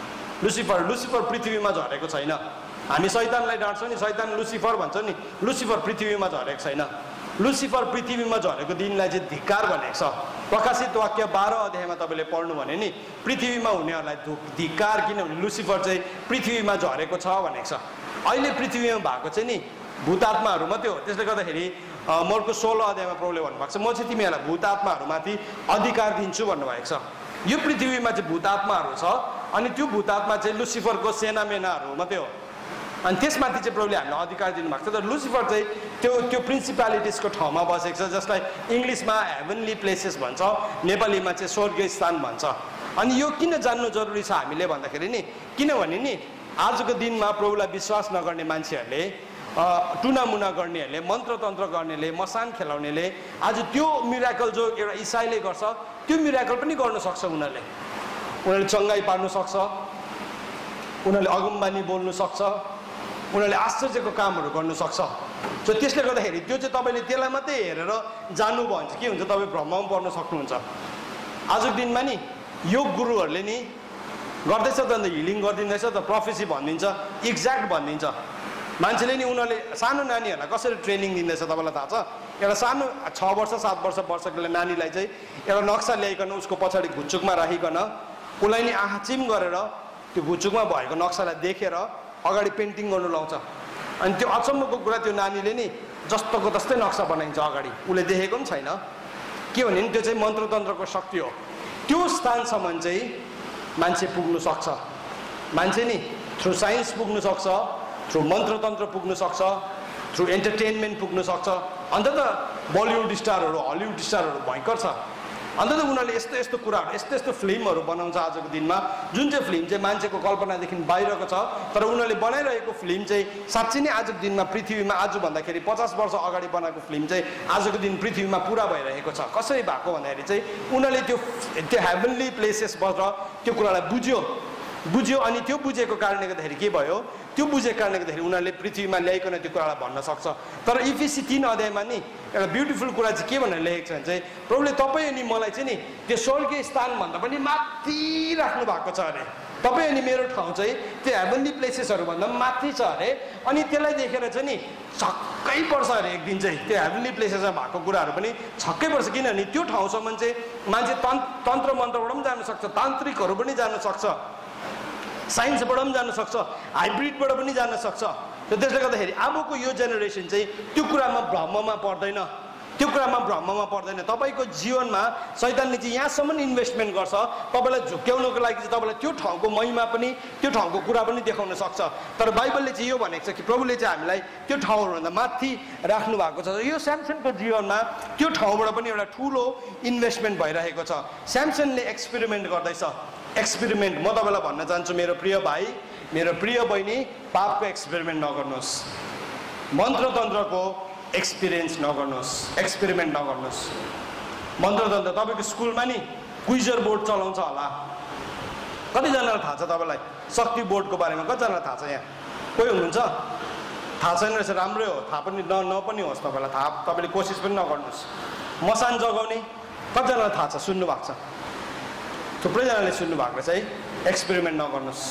लुसिफर पृथ्वीमा झरेको छैन। हामी शैतानलाई डाँट्छौँ नि, शैतान लुसिफर भन्छ नि, लुसिफर पृथ्वीमा झरेको छैन। लुसिफर पृथ्वीमा झरेको दिनलाई चाहिँ धिक्कार भनेको छ। प्रकाशित वाक्य 12 अध्यायमा तपाईँले पढ्नु भने नि पृथ्वीमा हुनेहरूलाई धिक्कार, किनभने लुसिफर चाहिँ पृथ्वीमा झरेको छ भनेको छ। अहिले पृथ्वीमा भएको चाहिँ नि भूतात्माहरू मात्रै हो। त्यसले गर्दाखेरि मर्को 16 अध्यायमा प्रभुले भन्नुभएको छ, म चाहिँ तिमीहरूलाई भूतात्माहरूमाथि अधिकार दिन्छु भन्नुभएको छ। यो पृथ्वीमा चाहिँ भूतात्माहरू छ, अनि त्यो भूतात्मा चाहिँ लुसिफरको सेनामेनाहरू मात्रै हो। अनि त्यसमाथि चाहिँ प्रभुले हामीलाई अधिकार दिनुभएको छ। तर लुसिफर चाहिँ त्यो प्रिन्सिपालिटिजको ठाउँमा बसेको छ, जसलाई इङ्ग्लिसमा हेभनली प्लेसेस भन्छ, नेपालीमा चाहिँ स्वर्गीय स्थान भन्छ। अनि यो किन जान्नु जरुरी छ हामीले भन्दाखेरि नि, किनभने नि आजको दिनमा प्रभुलाई विश्वास नगर्ने मान्छेहरूले, टुनामुना गर्नेहरूले, मन्त्रतन्त्र गर्नेले, मसान खेलाउनेले आज त्यो मिराकल जो एउटा इसाईले गर्छ त्यो मिराकल पनि गर्न सक्छ। उनीहरूले चङ्गाई पार्नु सक्छ, उनीहरूले अगमबानी बोल्नु सक्छ, उनीहरूले आश्चर्यको कामहरू गर्नु सक्छ। सो त्यसले गर्दाखेरि त्यो चाहिँ तपाईँले त्यसलाई मात्रै हेरेर जान्नुभयो भने चाहिँ के हुन्छ, तपाईँ भ्रममा पर्न सक्नुहुन्छ। आजको दिनमा नि योग गुरुहरूले नि गर्दैछ त, अन्त हिलिङ गरिदिँदैछ त, प्रोफेसी भनिदिन्छ, एक्ज्याक्ट भनिदिन्छ। मान्छेले नि उनीहरूले सानो नानीहरूलाई कसरी ट्रेनिङ दिँदैछ तपाईँलाई थाहा छ? एउटा सानो 6 वर्ष 7 वर्षको नानीलाई चाहिँ एउटा नक्सा ल्याइकन उसको पछाडि घुच्चुकमा राखिकन उसलाई नि आँखा चिम गरेर त्यो घुच्चुकमा भएको नक्सालाई देखेर अगाडि पेन्टिङ गर्नु लाउँछ। अनि त्यो अचम्मको कुरा, त्यो नानीले नि जस्तोको तस्तै नक्सा बनाइन्छ अगाडि, उसले देखेको पनि छैन। के भने नि त्यो चाहिँ मन्त्रतन्त्रको शक्ति हो। त्यो स्थानसम्म चाहिँ मान्छे पुग्नु सक्छ। मान्छे नि थ्रु साइन्स पुग्नु सक्छ, थ्रु मन्त्रतन्त्र पुग्नु सक्छ, थ्रु एन्टरटेनमेन्ट पुग्नु सक्छ। अन्त त बलिउड स्टारहरू, हलिउड स्टारहरू भयङ्कर छ। अन्त उनीहरूले यस्तो यस्तो कुराहरू यस्तो यस्तो फिल्महरू बनाउँछ आजको दिनमा, जुन चाहिँ फिल्म चाहिँ मान्छेको कल्पनादेखि बाहिरको छ, तर उनीहरूले बनाइरहेको फिल्म चाहिँ साँच्चै नै आजको दिनमा पृथ्वीमा आज भन्दाखेरि 50 वर्ष अगाडि बनाएको फिल्म चाहिँ आजको दिन पृथ्वीमा पुरा भइरहेको छ। कसरी भएको भन्दाखेरि चाहिँ उनीहरूले त्यो हेभनली प्लेसेसबाट त्यो कुरालाई बुझ्यो अनि त्यो बुझेको कारणले गर्दाखेरि के भयो, त्यो बुझेको कारणले गर्दाखेरि उनीहरूले पृथ्वीमा ल्याइकन त्यो कुरालाई भन्न सक्छ। तर इफिसी 3 अध्यायमा नि एउटा ब्युटिफुल कुरा चाहिँ के भनेर लेखेको छ भने चाहिँ प्रभुले तपाईँ अनि मलाई चाहिँ नि त्यो स्वर्गीय स्थानभन्दा पनि माथि राख्नु भएको छ अरे। तपाईँ अनि मेरो ठाउँ चाहिँ त्यो हेभनली प्लेसेसहरू भन्दा पनि माथि छ अरे। अनि त्यसलाई देखेर चाहिँ नि छक्कै पर्छ अरे। एक दिन चाहिँ त्यो हेभनली प्लेसेसमा भएको कुराहरू पनि छक्कै पर्छ, किनभने त्यो ठाउँसम्म चाहिँ मान्छे तन्त्र मन्त्रबाट पनि जान सक्छ, तान्त्रिकहरू पनि जान सक्छ, साइन्सबाट पनि जान सक्छ, हाइब्रिडबाट पनि जान सक्छ। त्यसले गर्दाखेरि अबको यो जेनेरेसन चाहिँ त्यो कुरामा भ्रममा पर्दैन। तपाईँको जीवनमा शैतानले चाहिँ यहाँसम्म इन्भेस्टमेन्ट गर्छ, तपाईँलाई झुक्क्याउनको लागि चाहिँ तपाईँलाई त्यो ठाउँको महिमा पनि त्यो ठाउँको कुरा पनि देखाउन सक्छ। तर बाइबलले चाहिँ यो भनेको छ कि प्रभुले चाहिँ हामीलाई त्यो ठाउँहरूभन्दा माथि राख्नु भएको छ। यो स्यामसनको जीवनमा त्यो ठाउँबाट पनि एउटा ठुलो इन्भेस्टमेन्ट भइरहेको छ। स्यामसनले एक्सपेरिमेन्ट गर्दैछ। एक्सपेरिमेन्ट म तपाईँलाई भन्न चाहन्छु, मेरो प्रिय भाइ मेरो प्रिय बहिनी, पापको एक्सपेरिमेन्ट नगर्नुहोस्, मन्त्रतन्त्रको एक्सपिरियन्स एक्सपेरिमेन्ट नगर्नुहोस्। मन्त्रतन्त्र तपाईँको स्कुलमा नि क्विजर बोर्ड चलाउँछ होला, कतिजनालाई थाहा छ तपाईँलाई शक्ति बोर्डको बारेमा? कतिजनालाई थाहा छ? यहाँ कोही हुनुहुन्छ? थाहा छैन रहेछ, राम्रै हो, थाहा पनि नपनि होस् तपाईँलाई, थाहा तपाईँले कोसिस पनि नगर्नुहोस्। मसान जगाउने कतिजनालाई थाहा छ? सुन्नु भएको छ? थुप्रैजनाले सुन्नु भएको छ है। एक्सपेरिमेन्ट नगर्नुहोस्,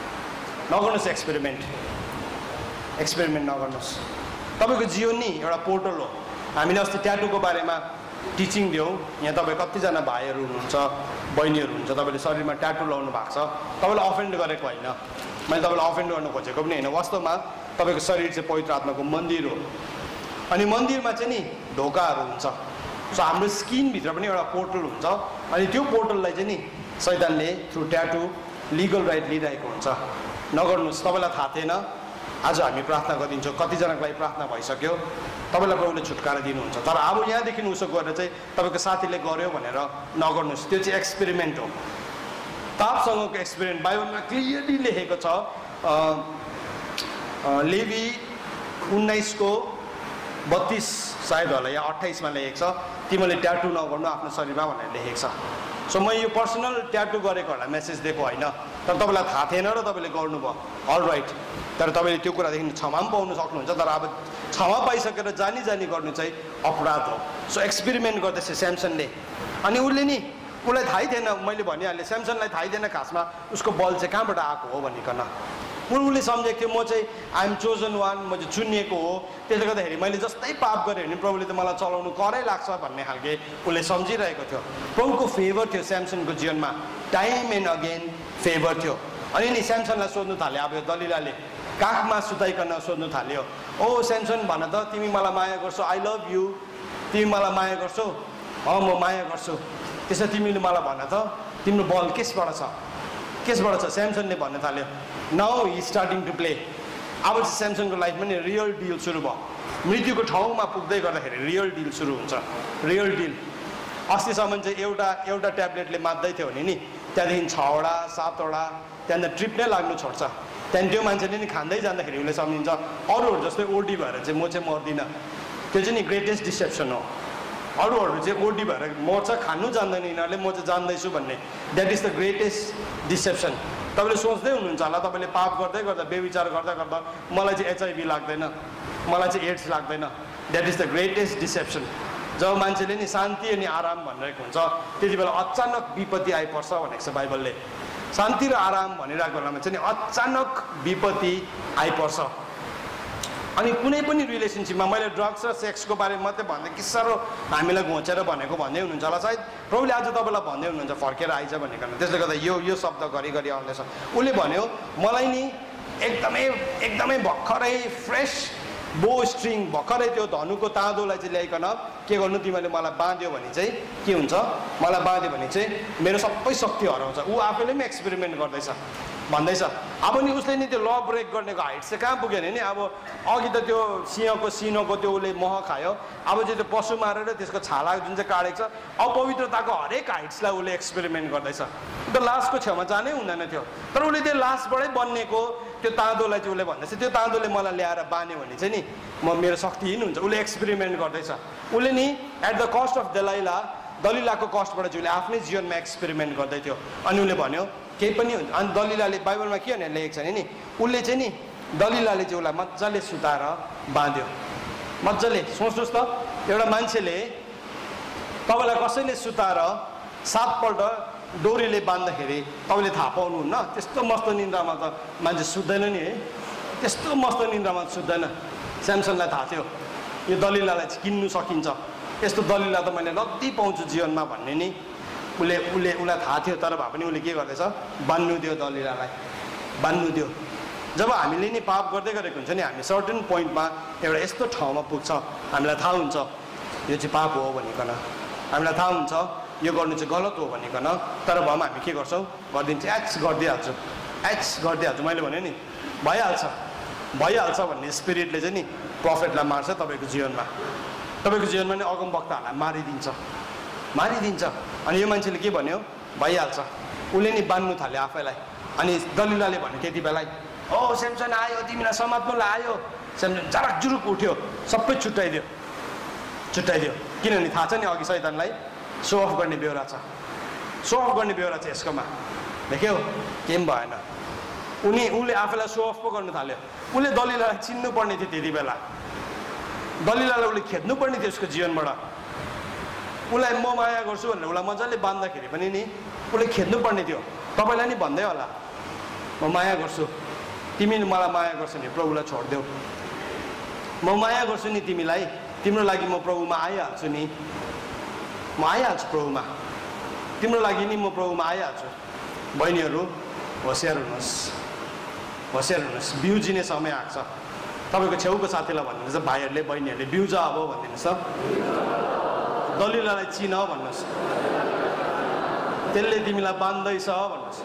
एक्सपेरिमेन्ट नगर्नुहोस्। तपाईँको जीवन नि एउटा पोर्टल हो। हामीले अस्ति ट्याटुको बारेमा टिचिङ दियौँ। यहाँ तपाईँ कतिजना भाइहरू हुनुहुन्छ, बहिनीहरू हुनुहुन्छ, तपाईँले शरीरमा ट्याटु लाउनु भएको छ। तपाईँलाई अफेन्ड गरेको होइन, मैले तपाईँलाई अफेन्ड गर्नु खोजेको पनि होइन। वास्तवमा तपाईँको शरीर चाहिँ पवित्र आत्माको मन्दिर हो, अनि मन्दिरमा चाहिँ नि ढोकाहरू हुन्छ। सो हाम्रो स्किनभित्र पनि एउटा पोर्टल हुन्छ, अनि त्यो पोर्टललाई चाहिँ नि शैतानले थ्रु ट्याटु लिगल राइट लिइरहेको हुन्छ। नगर्नुहोस्। तपाईँलाई थाहा थिएन, आज हामी प्रार्थना गरिदिन्छौँ, कतिजनाको लागि प्रार्थना भइसक्यो, तपाईँलाई प्रभुले छुटकारा दिनुहुन्छ। तर अब यहाँदेखि उसो गरेर चाहिँ तपाईँको साथीले गर्यो भनेर नगर्नुहोस्। त्यो चाहिँ एक्सपेरिमेन्ट हो, पापसँगको एक्सपेरिमेन्ट। बाइबलमा क्लियरली लेखेको छ, लेवी 19:32 सायद होला या 28मा लेखेको छ, तिमीले ट्याटु नगर्नु आफ्नो शरीरमा भनेर लेखेको छ। सो म यो पर्सनल ट्याटु गरेकोहरूलाई मेसेज दिएको होइन, तर तपाईँलाई थाहा थिएन र तपाईँले गर्नुभयो, अल राइट। तर तपाईँले त्यो कुरादेखि क्षमा पनि पाउनु सक्नुहुन्छ। तर अब क्षमा पाइसकेर जानी गर्नु चाहिँ अपराध हो। सो एक्सपेरिमेन्ट गर्दैछ स्यामसनले, अनि उसलाई थाहै थिएन। मैले भनिहालेँ, स्यामसनलाई थाहै थिएन खासमा उसको बल चाहिँ कहाँबाट आएको हो भनिकन। उसले सम्झेको थियो म चाहिँ आइएम चोजन वान, म चाहिँ चुनिएको हो, त्यसले गर्दाखेरि मैले जस्तै पाप गरेँ भने प्रभुले त मलाई चलाउनु करै लाग्छ भन्ने खालके उसले सम्झिरहेको थियो। प्रभुको फेभर थियो स्यामसनको जीवनमा, टाइम एन्ड अगेन फेभर थियो। अनि नि स्यामसनलाई सोध्नु थाल्यो, अब यो दलिलाले काखमा सुताइकन सोध्नु थाल्यो, ओ स्यामसन भन त, तिमी मलाई माया गर्छौ? आई लभ यु, तिमी मलाई माया गर्छौ? म माया गर्छु। त्यसो तिमीले मलाई भन त, तिम्रो बल केसबाट छ? स्यामसनले भन्न थाल्यो। Now he starting to play. अब चाहिँ स्यामसनको लाइफमा नि रियल डिल सुरु भयो। मृत्युको ठाउँमा पुग्दै गर्दाखेरि रियल डिल सुरु हुन्छ, रियल डिल। अस्तिसम्म चाहिँ एउटा ट्याब्लेटले मात्दै थियो भने नि त्यहाँदेखि 6वटा 7वटा त्यहाँदेखि ट्रिप नै लाग्नु छोड्छ। त्यहाँदेखि त्यो मान्छेले नि खाँदै जाँदाखेरि उसले सम्झिन्छ अरूहरू जस्तै ओडी भएर चाहिँ म चाहिँ मर्दिनँ। त्यो चाहिँ नि ग्रेटेस्ट डिसेप्सन हो। अरूहरू चाहिँ ओडी भएर मर्छ, खानु जान्दैन यिनीहरूले, म चाहिँ जान्दैछु भन्ने, that is the greatest deception. तपाईँले सोच्दै हुनुहुन्छ होला, तपाईँले पाप गर्दै गर्दा बेविचार गर्दा गर्दा मलाई चाहिँ HIV लाग्दैन, मलाई चाहिँ एड्स लाग्दैन, that is the greatest deception. जब मान्छेले नि शान्ति अनि आराम भनिरहेको हुन्छ त्यति बेला अचानक विपत्ति आइपर्छ भनेको छ बाइबलले। शान्ति र आराम भनिरहेको बेलामा चाहिँ नि अचानक विपत्ति आइपर्छ। अनि कुनै पनि रिलेसनसिपमा मैले ड्रग्स र सेक्सको बारेमा मात्रै भन्दै कि साह्रो हामीलाई घोचेर भनेको भन्दै हुनुहुन्छ होला, सायद प्रभुले आज तपाईँलाई भन्दै हुनुहुन्छ फर्केर आइज भनेको। त्यसले गर्दा यो शब्द घरिघरि आउँदैछ। उसले भन्यो मलाई नि एकदमै भर्खरै फ्रेस बो स्ट्रिङ, भर्खरै त्यो धनुको ताँदोलाई चाहिँ ल्याइकन के गर्नु, तिमीले मलाई बाँध्यो भने चाहिँ के हुन्छ, मलाई बाँध्यो भने चाहिँ मेरो सबै शक्ति हराउँछ। ऊ आफैले पनि एक्सपेरिमेन्ट गर्दैछ। भन्दैछ। अब नि उसले नि त्यो ल ब्रेक गर्नेको हाइट चाहिँ कहाँ पुगेन नि। अब अघि त त्यो सिंहको सिनोको त्यो उसले मह खायो, अब चाहिँ त्यो पशु मारेर त्यसको छाला जुन चाहिँ काटेको छ अपवित्रताको हरेक हाइट्सलाई उसले एक्सपेरिमेन्ट गर्दैछ। त लासको छेउमा जानै हुँदैन थियो, तर उसले त्यो लासबाटै बन्नेको त्यो ताँदोलाई चाहिँ उसले भन्दैछ त्यो ताँदोले मलाई ल्याएर बान्यो भने चाहिँ नि मेरो शक्तिहीन हुन्छ। उसले एक्सपेरिमेन्ट गर्दैछ। उसले नि एट द कस्ट अफ दलिलाको कस्टबाट चाहिँ उसले आफ्नै जीवनमा एक्सपेरिमेन्ट गर्दै थियो। अनि उसले भन्यो केही पनि हुन्छ। अनि दलिलाले बाइबलमा के भनेर लेखेको छ नि, उसले चाहिँ नि दलिलाले चाहिँ उसलाई मजाले सुताएर बाँध्यो। मजाले सोच्नुहोस् त, एउटा मान्छेले तपाईँलाई कसैले सुताएर 7 पल्ट डोरीले बाँध्दाखेरि तपाईँले थाहा पाउनुहुन्न। त्यस्तो मस्त निन्द्रामा त मान्छे सुत्दैन नि है, त्यस्तो मस्त निन्द्रामा सुत्दैन। स्यामसनलाई थाहा थियो यो दलिलालाई चाहिँ किन्नु सकिन्छ, यस्तो दलिला त मैले रत्ती पाउँछु जीवनमा भन्ने नि उसलाई थाहा थियो। तर भए पनि उसले के गर्दैछ, बान्नु दियो दलिलालाई, बान्नु दियो। जब हामीले नि पाप गर्दै गरेको हुन्छ नि हामी सर्टेन पोइन्टमा एउटा यस्तो ठाउँमा पुग्छ हामीलाई थाहा हुन्छ यो चाहिँ पाप हो भनिकन, हामीलाई थाहा हुन्छ यो गर्नु चाहिँ गलत हो भनिकन, तर भए पनि हामी के गर्छौँ, गरिदिन्छ, एच गरिदिइहाल्छु। मैले भने नि भइहाल्छ भन्ने स्पिरिटले चाहिँ नि प्रफेटलाई मार्छ तपाईँको जीवनमा नि अगमवक्ताहरूलाई मारिदिन्छ। अनि यो मान्छेले के भन्यो, भइहाल्छ। उसले नि बान्नु थाल्यो आफैलाई। अनि दलिलाले भन्यो त्यति बेला, ओ स्यामसन आयो, तिमीलाई समात्नुलाई आयो। स्यामसन जराक जुरुक उठ्यो, सबै छुट्याइदियो। किनभने थाहा छ नि अघि शैतानलाई सो अफ गर्ने बेहोरा छ यसकोमा। देख्यौ केही पनि भएन। उसले आफैलाई सो अफ पो गर्नु थाल्यो। उसले दलिलालाई चिन्नु पर्ने थियो त्यति बेला, दलिलालाई उसले खेद्नु पर्ने थियो उसको जीवनबाट। उसलाई म माया गर्छु भनेर उसलाई मजाले बाँध्दाखेरि पनि नि उसले खेद्नु पर्ने थियो। तपाईँलाई नि भन्दै होला म माया गर्छु, तिमी मलाई माया गर्छौ नि प्रभुलाई छोडिदेऊ, म माया गर्छु नि तिमीलाई, तिम्रो लागि म प्रभुमा आइहाल्छु नि, म आइहाल्छु प्रभुमा, तिम्रो लागि नि म प्रभुमा आइहाल्छु। बहिनीहरू होसियार हुनुहोस्, बिउजिने समय आएको छ। तपाईँको छेउको साथीलाई भन्नुहुन्छ, भाइहरूले बहिनीहरूले बिउजा अब भनिदिनुहोस् त, दलिलालाई चिन भन्नुहोस्, त्यसले तिमीलाई बान्दैछ भन्नुहोस्।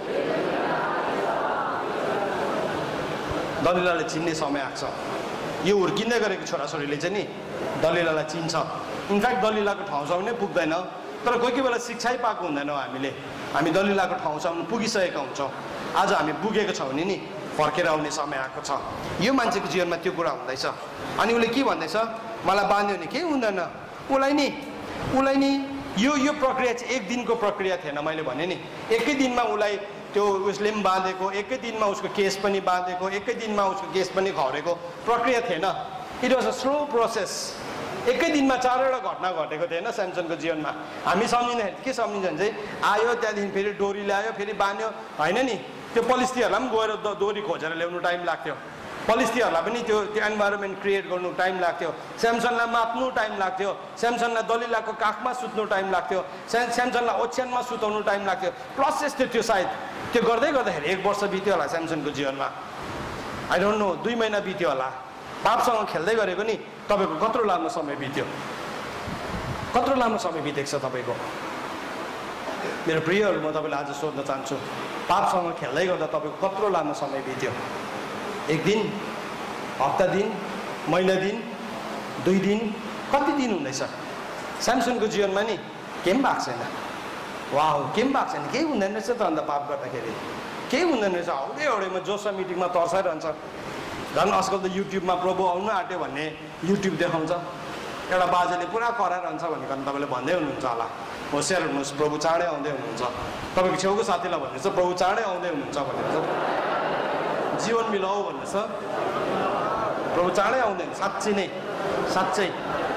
दलिलालाई चिन्ने समय आएको छ। यो हुर्किँदै गरेको छोराछोरीले चाहिँ नि दलिलालाई चिन्छ। इनफ्याक्ट दलिलाको ठाउँसम्म नै पुग्दैन, तर कोही बेला शिक्षै पाएको हुँदैनौँ हामी दलिलाको ठाउँसम्म पुगिसकेका हुन्छौँ। आज हामी पुगेको छौँ भने नि फर्केर आउने समय आएको छ। यो मान्छेको जीवनमा त्यो कुरा हुँदैछ। अनि उसले के भन्दैछ, मलाई बाँध्यो भने केही हुँदैन। उसलाई नि यो प्रक्रिया चाहिँ एक दिनको प्रक्रिया थिएन। मैले भने नि एकै दिनमा उसलाई त्यो उसले पनि बाँधेको, एकै दिनमा उसको केस पनि बाँधेको, एकै दिनमा उसको केस पनि खौरेको प्रक्रिया थिएन। It was a slow process. एकै दिनमा 4वटा घटना घटेको थिएन स्यामसनको जीवनमा। हामी सम्झिँदाखेरि के सम्झिन्छ भने चाहिँ आयो, त्यहाँदेखि फेरि डोरी ल्यायो, फेरि बान्यो, होइन नि। त्यो पलिस्थीहरूलाई पनि गएर डोरी खोजेर ल्याउनु टाइम लाग्थ्यो, पलिस्थीहरूलाई पनि त्यो इन्भाइरोमेन्ट क्रिएट गर्नु टाइम लाग्थ्यो, स्यामसनलाई माप्नु टाइम लाग्थ्यो, स्यामसनलाई दलिलाको काखमा सुत्नु टाइम लाग्थ्यो, स्यामसनलाई ओछ्यानमा सुताउनु टाइम लाग्थ्यो। प्रोसेस थियो त्यो। सायद त्यो गर्दाखेरि 1 वर्ष बित्यो होला स्यामसनको जीवनमा, आई डोन्ट नो, 2 महिना बित्यो होला। पापसँग खेल्दै गरेको नि तपाईँको कत्रो लामो समय बित्यो बितेको छ तपाईँको। मेरो प्रियहरू, म तपाईँलाई आज सोध्न चाहन्छु, पापसँग खेल्दै गर्दा तपाईँको कत्रो लामो समय बित्यो? 1 दिन, हप्ता दिन, महिना दिन, 2 दिन, कति दिन हुँदैछ? स्यामसनको जीवनमा नि केही पनि भएको छैन। केही पनि भएको छैन, केही हुँदैन रहेछ त। अन्त पाप गर्दाखेरि केही हुँदैन रहेछ। हौडेमा जोसा मिटिङमा तर्साइरहन्छ। झन् आजकल त युट्युबमा प्रभु आउनु आँट्यो भन्ने युट्युब देखाउँछ, एउटा बाजेले पुरा कराइरहन्छ भनेर तपाईँले भन्दै हुनुहुन्छ होला। होसियार हुनुहोस्, प्रभु चाँडै आउँदै हुनुहुन्छ। तपाईँको छेउको साथीलाई भन्नुहोस् प्रभु चाँडै आउँदै हुनुहुन्छ भनेर, जीवन मिलाऊ भन्नुहोस्, प्रभु चाँडै आउँदै हुनुहुन्छ। साँच्चै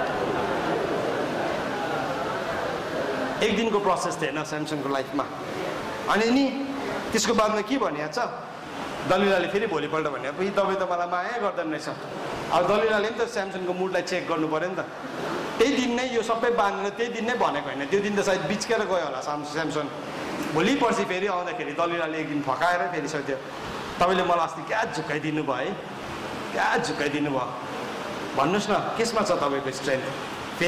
1 दिनको प्रोसेस थिएन स्यामसनको लाइफमा। अनि नि त्यसको बादमा के भनिहाल्छ, दलिलाले फेरि भोलिपल्ट भन्यो, तपाईँ त मलाई माया गर्दैन रहेछ। अब दलिलाले पनि त स्यामसनको मुडलाई चेक गर्नु पऱ्यो नि त। त्यही दिन नै यो सबै बाँधेर त्यही दिन नै भनेको होइन, त्यो दिन त सायद बिच्केर गयो होला स्यामसन। भोलि पर्सि फेरि आउँदाखेरि दलिलाले 1 दिन फकाएर फेरि सोध्यो, तपाईँले मलाई अस्ति क्या झुक्काइदिनु भयो भन्नुहोस् न, केसमा छ तपाईँको स्ट्रेन्थ?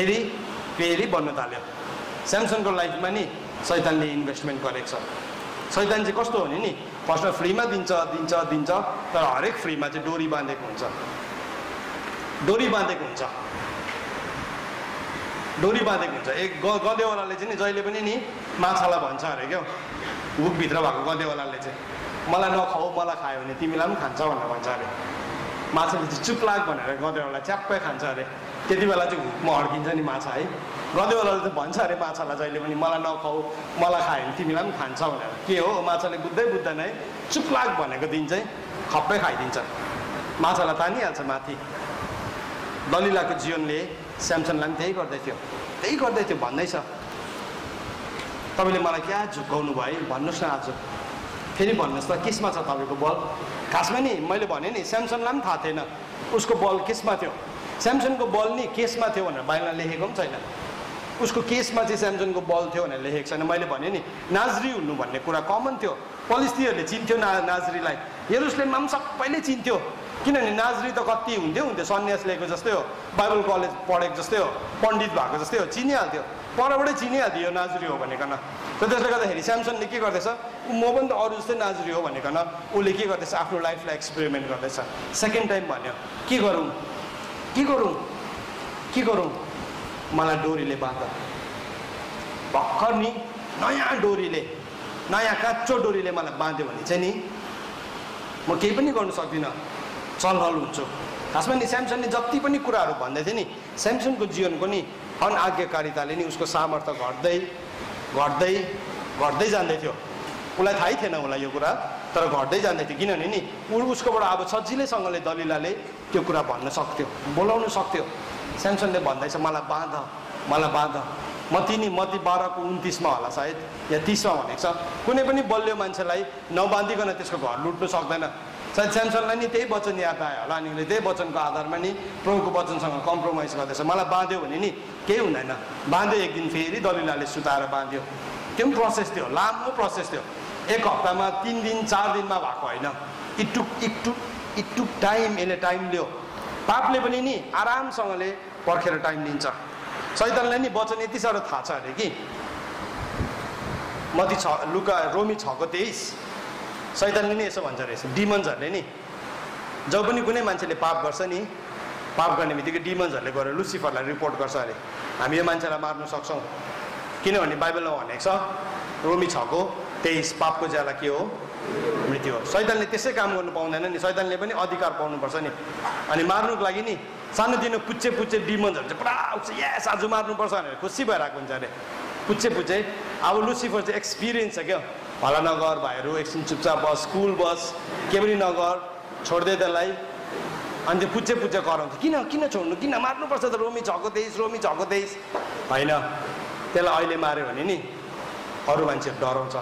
फेरि बन्नु थाल्यो। स्यामसनको लाइफमा नि शैतानले इन्भेस्टमेन्ट गरेको छ। शैतान चाहिँ कस्तो हुने नि, फर्स्टमा फ्रीमा दिन्छ दिन्छ दिन्छ, तर हरेक फ्रीमा चाहिँ डोरी बाँधेको हुन्छ, डोरी बाँधेको हुन्छ, डोरी बाँधेको हुन्छ। एक गदेवालाले चाहिँ नि जहिले पनि नि माछालाई भन्छ अरे क्या, हुकभित्र भएको गदेवालाले चाहिँ मलाई नखाऊ, मलाई खायो भने तिमीलाई पनि खान्छ भनेर भन्छ अरे। माछाले चाहिँ चुप लाग भनेर गदेवालालाई च्याप्पै खान्छ अरे, त्यति बेला चाहिँ हुकमा अड्किन्छ नि माछा है। गदेवालाले त भन्छ अरे माछालाई जहिले पनि मलाई नखाऊ, मलाई खायो भने तिमीलाई पनि खान्छ भनेर। के हो, माछाले बुझ्दै बुझ्दैन है, चुप लाग भनेको दिन चाहिँ खप्पै खाइदिन्छ, माछालाई तानिहाल्छ माथि। दलिलाको जीवनले स्यामसनलाई पनि त्यही गर्दै थियो, त्यही गर्दै थियो भन्दैछ। तपाईँले मलाई क्या झुक्काउनु भयो भन्नुहोस् न आज, फेरि भन्नुहोस् त केसमा छ तपाईँको बल। खासमा नि मैले भने नि स्यामसनलाई पनि थाहा थिएन उसको बल केसमा थियो। स्यामसनको बल नि केसमा थियो भनेर बाइबलमा लेखेको पनि छैन, उसको केसमा चाहिँ स्यामसनको बल थियो भनेर लेखेको छैन। मैले भने नि नाजरी हुनु भन्ने कुरा कमन थियो, पलिस्तीहरूले चिन्थ्यो नाजरीलाई, यरुसलेममा पनि सबैले चिन्थ्यो, किनभने नाजरी त कति हुन्थ्यो सन्यास लिएको जस्तै हो, बाइबल कलेज पढेको जस्तै हो, पण्डित भएको जस्तै हो, चिनिहाल्थ्यो, परबाटै चिनिहाल्थ्यो यो नाजरी हो भनेकन। र त्यसले गर्दाखेरि स्यामसनले के गर्दैछ, म पनि त अरू जस्तै नाजरी हो भनेकन उसले के गर्दैछ, आफ्नो लाइफलाई एक्सपेरिमेन्ट गर्दैछ। सेकेन्ड टाइम भन्यो के गरौँ के गरौँ के गरौँ, मलाई डोरीले बाँध, भर्खर नि नयाँ डोरीले, नयाँ काँचो डोरीले मलाई बाँध्यो भने चाहिँ नि म केही पनि गर्नु सक्दिनँ, चलहल हुन्छु। खासमा नि स्यामसनले जति पनि कुराहरू भन्दै थियो नि, स्यामसनको जीवनको नि अनाज्ञाकारिताले नि उसको सामर्थ्य घट्दै घट्दै घट्दै जाँदै थियो। उसलाई थाहै थिएन उसलाई यो कुरा, तर घट्दै जाँदै थियो, किनभने नि उसकोबाट अब सजिलैसँगले दलिलाले त्यो कुरा भन्न सक्थ्यो, बोलाउनु सक्थ्यो। स्यामसनले भन्दैछ मलाई बाँध, मलाई बाँध। मती 12:29 होला सायद या 30 भनेको छ, कुनै पनि बलियो मान्छेलाई नबाँधिकन त्यसको घर लुट्नु सक्दैन। सायद स्यामसनलाई नि त्यही वचन याद आयो होला, अनि उसले त्यही वचनको आधारमा नि प्रभुको वचनसँग कम्प्रोमाइज गर्दैछ। मलाई बाँध्यो भने नि केही हुँदैन, बाँध्यो एक दिन फेरि दलिलाले सुताएर बाँध्यो। त्यो पनि प्रोसेस थियो, लामो प्रोसेस थियो, एक हप्तामा 3 दिन 4 दिनमा भएको होइन, इट टुक टाइम, यसले टाइम लियो। पापले पनि नि आरामसँगले पर्खेर टाइम लिन्छ। शैतानलाई नि वचन यति साह्रो थाहा छ अरे कि रोमी 6:23 शैतानले नि यसो भन्छ रहेछ, डिमन्सहरूले नि जब पनि कुनै मान्छेले पाप गर्छ नि, पाप गर्ने बित्तिकै डिमन्सहरूले गएर लुसिफरलाई रिपोर्ट गर्छ अरे, हामी यो मान्छेलाई मार्न सक्छौँ, किनभने बाइबलमा भनेको छ रोमी 6:23 पापको ज्याला के हो, मृत्यु हो। शैतानले त्यसै काम गर्नु पाउँदैन नि, शैतानले पनि अधिकार पाउनुपर्छ नि। अनि मार्नुको लागि नि सानोतिनो पुच्चे डिमन्सहरू चाहिँ पुरा आउँछ, यस आज मार्नुपर्छ भनेर खुसी भइरहेको हुन्छ अरे, पुच्चे। अब लुसिफर चाहिँ एक्सपिरियन्स छ क्या, भला नगर भाइहरू, एकछिन चुपचाप बस, स्कुल बस, के पनि नगर, छोडिदिए त्यसलाई। अनि त्यो पुच्चे कराउँछ, किन छोड्नु, किन मार्नुपर्छ त, रोमी 6:23 होइन। त्यसलाई अहिले माऱ्यो भने नि अरू मान्छेहरू डराउँछ,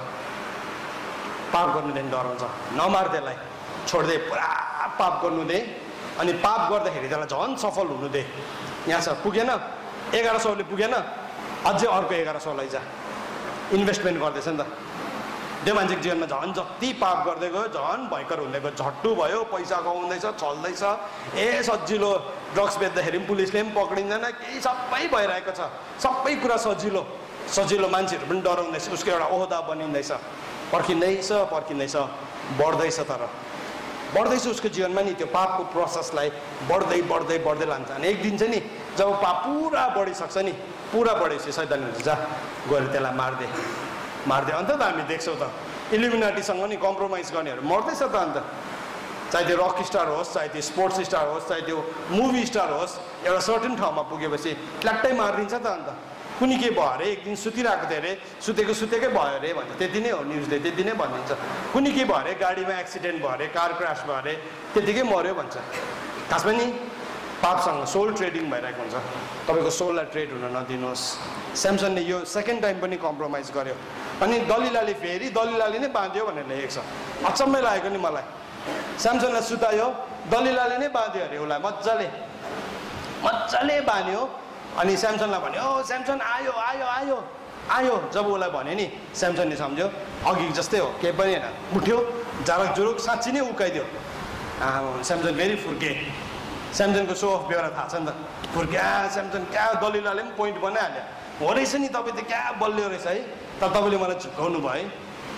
पाप गर्नुदेखि डराउँछ, नमार त्यसलाई, छोड्दे, पुरा पाप गर्नु दे, अनि पाप गर्दाखेरि त्यसलाई झन् सफल हुनु दे। यहाँसम्म पुगेन, 1100ले पुगेन, अझै अर्को 1100 लैजा, इन्भेस्टमेन्ट गर्दैछ नि त। त्यो मान्छेको जीवनमा झन् जति पाप गर्दै गयो झन् भयङ्कर हुँदै गयो, झट्टु भयो, पैसा कमाउँदैछ, चल्दैछ, सजिलो, ड्रग्स बेच्दाखेरि पनि पुलिसले पनि पक्रिँदैन, केही सबै भइरहेको छ, सबै कुरा सजिलो, मान्छेहरू पनि डराउँदैछ, उसको एउटा ओहदा बनिँदैछ, पर्खिँदैछ, बढ्दैछ, तर बढ्दैछ उसको जीवनमा नि त्यो पापको प्रोसेसलाई बढ्दै लान्छ। अनि एक दिन चाहिँ नि जब पाप पुरा बढिसक्छ नि, पुरा बढेपछि शैतानले हुन्छ जा गएर त्यसलाई मार्दे। अन्त त हामी देख्छौँ त इल्युमिनाटीसँग नि कम्प्रोमाइज गर्नेहरू मर्दैछ त। अन्त चाहे त्यो रक स्टार होस्, चाहे त्यो स्पोर्ट्स स्टार होस्, चाहे त्यो मुभी स्टार होस्, एउटा सर्टेन ठाउँमा पुगेपछि ट्ल्याक्टै मारिदिन्छ त। अन्त कुनै के भयो अरे, एक दिन सुतिरहेको थियो अरे, सुतेकै भयो अरे भन्छ, त्यति नै हो, न्युजले त्यति नै भनिदिन्छ। कुनै के भयो अरे, गाडीमा एक्सिडेन्ट भयो अरे, कार क्रास भयो अरे, त्यतिकै मऱ्यो भन्छ। खासमा नि पापसँग सोल ट्रेडिङ भइरहेको हुन्छ, तपाईँको सोललाई ट्रेड हुन नदिनुहोस्। स्यामसनले यो सेकेन्ड टाइम पनि कम्प्रोमाइज गर्यो, अनि दलिलाले नै बाँध्यो भनेर लेखेको छ। अचम्मै लागेको नि मलाई, स्यामसनलाई सुतायो, दलिलाले नै बाँध्यो अरे उसलाई, मजाले बाँध्यो। अनि स्यामसनलाई भन्यो, ओ स्यामसन आयो। जब उसलाई भन्यो नि, स्यामसनले सम्झ्यो अघि जस्तै हो, केही पनि होइन, उठ्यो, झारक साँच्ची नै उकाइदियो। स्यामसन फेरि फुर्के, स्यामसनको सो अफ बेहोरा थाहा छ नि त, फुर्क्या स्यामसन, क्या दलिलाले पनि पोइन्ट बनाइहाल्यो, हो रहेछ नि तपाईँ त क्या बलियो रहेछ है, तर तपाईँले मलाई झुक्काउनु भयो है,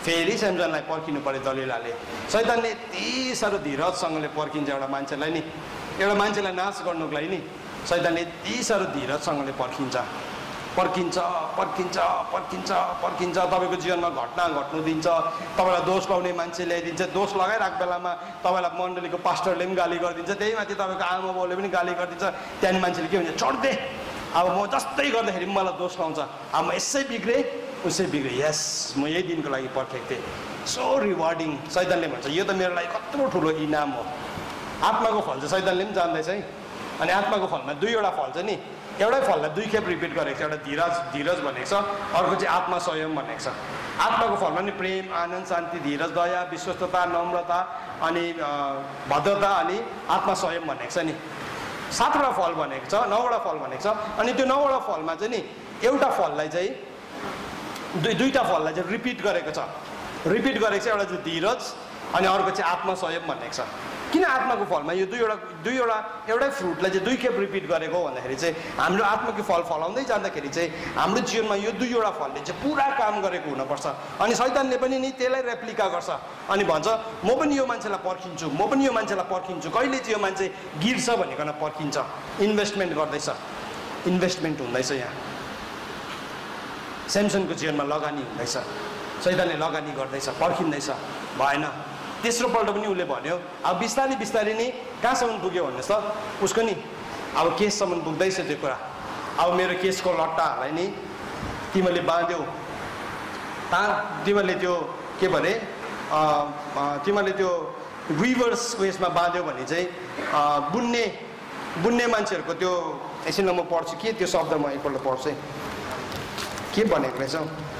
फेरि स्यामसनलाई पर्खिनु पर्यो दलिलाले। शैतानले यति साह्रो धीरजसँगले पर्खिन्छ एउटा मान्छेलाई नि, एउटा मान्छेलाई नाश गर्नुको लागि नि शैतानले यति साह्रो धीरजसँगले पर्खिन्छ पर्खिन्छ पर्खिन्छ पर्खिन्छ पर्खिन्छ। तपाईँको जीवनमा घटना घट्नु दिन्छ, तपाईँलाई दोष लाउने मान्छे ल्याइदिन्छ, दोष लगाइरहेको बेलामा तपाईँलाई मण्डलीको पास्टरले पनि गाली गरिदिन्छ, त्यही माथि तपाईँको आमा बाउले पनि गाली गरिदिन्छ। त्यहाँदेखि मान्छेले के भन्छ, छोड्दे, अब म जस्तै गर्दाखेरि मलाई दोष लाउँछ, अब म यसै बिग्रेँ उसै बिग्रेँ, यस म यही दिनको लागि पर्खेको थिएँ। So rewarding. शैतानले भन्छ यो त मेरो लागि कत्रो ठुलो इनाम हो। आत्माको फल चाहिँ शैतानले पनि जान्दैछ है। अनि आत्माको फलमा दुईवटा फल छ नि, एउटै फललाई दुई खेप रिपिट गरेको छ। एउटा धीरज भनेको छ, अर्को चाहिँ आत्मा संयम भनेको छ। आत्माको फलमा नि प्रेम, आनन्द, शान्ति, धीरज, दया, विश्वस्तता, नम्रता अनि भद्रता अनि आत्मा संयम भनेको छ नि। 7वटा फल भनेको छ, 9वटा फल भनेको छ। अनि त्यो 9वटा फलमा चाहिँ नि एउटा फललाई चाहिँ दुईवटा फललाई चाहिँ रिपिट गरेको छ। रिपिट गरेको छ, एउटा चाहिँ धीरज अनि अर्को चाहिँ आत्मा संयम भनेको छ। किन आत्माको फलमा यो एउटै फ्रुटलाई चाहिँ दुई खेप रिपिट गरेको भन्दाखेरि चाहिँ हाम्रो आत्माको फल फलाउँदै जाँदाखेरि चाहिँ हाम्रो जीवनमा यो दुईवटा फलले चाहिँ पुरा काम गरेको हुनुपर्छ। अनि शैतानले पनि नि त्यसलाई रेप्लिका गर्छ अनि भन्छ म पनि यो मान्छेलाई पर्खिन्छु, म पनि यो मान्छेलाई पर्खिन्छु, कहिले चाहिँ यो मान्छे गिर्छ भनिकन पर्खिन्छ। इन्भेस्टमेन्ट गर्दैछ, इन्भेस्टमेन्ट हुँदैछ। यहाँ स्यामसनको जीवनमा लगानी हुँदैछ, शैतानले लगानी गर्दैछ, पर्खिँदैछ, भएन। तेस्रोपल्ट पनि उसले भन्यो, अब बिस्तारै बिस्तारै नि कहाँसम्म पुग्यो भन्नुहोस् त, उसको नि अब केससम्म पुग्दैछ त्यो कुरा। अब मेरो केसको लट्टाहरूलाई नि तिमीले बाँध्यौ, तिमीले त्यो के भने तिमीले त्यो विभर्स उयसमा बाँध्यौ भने चाहिँ बुन्ने मान्छेहरूको त्यो एकछिन म पढ्छु के त्यो शब्द म एकपल्ट पढ्छु है, के भनेको रहेछ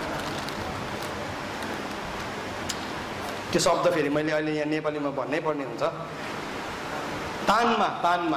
त्यो शब्द। फेरि मैले अहिले यहाँ नेपालीमा भन्नै पर्ने हुन्छ। तानमा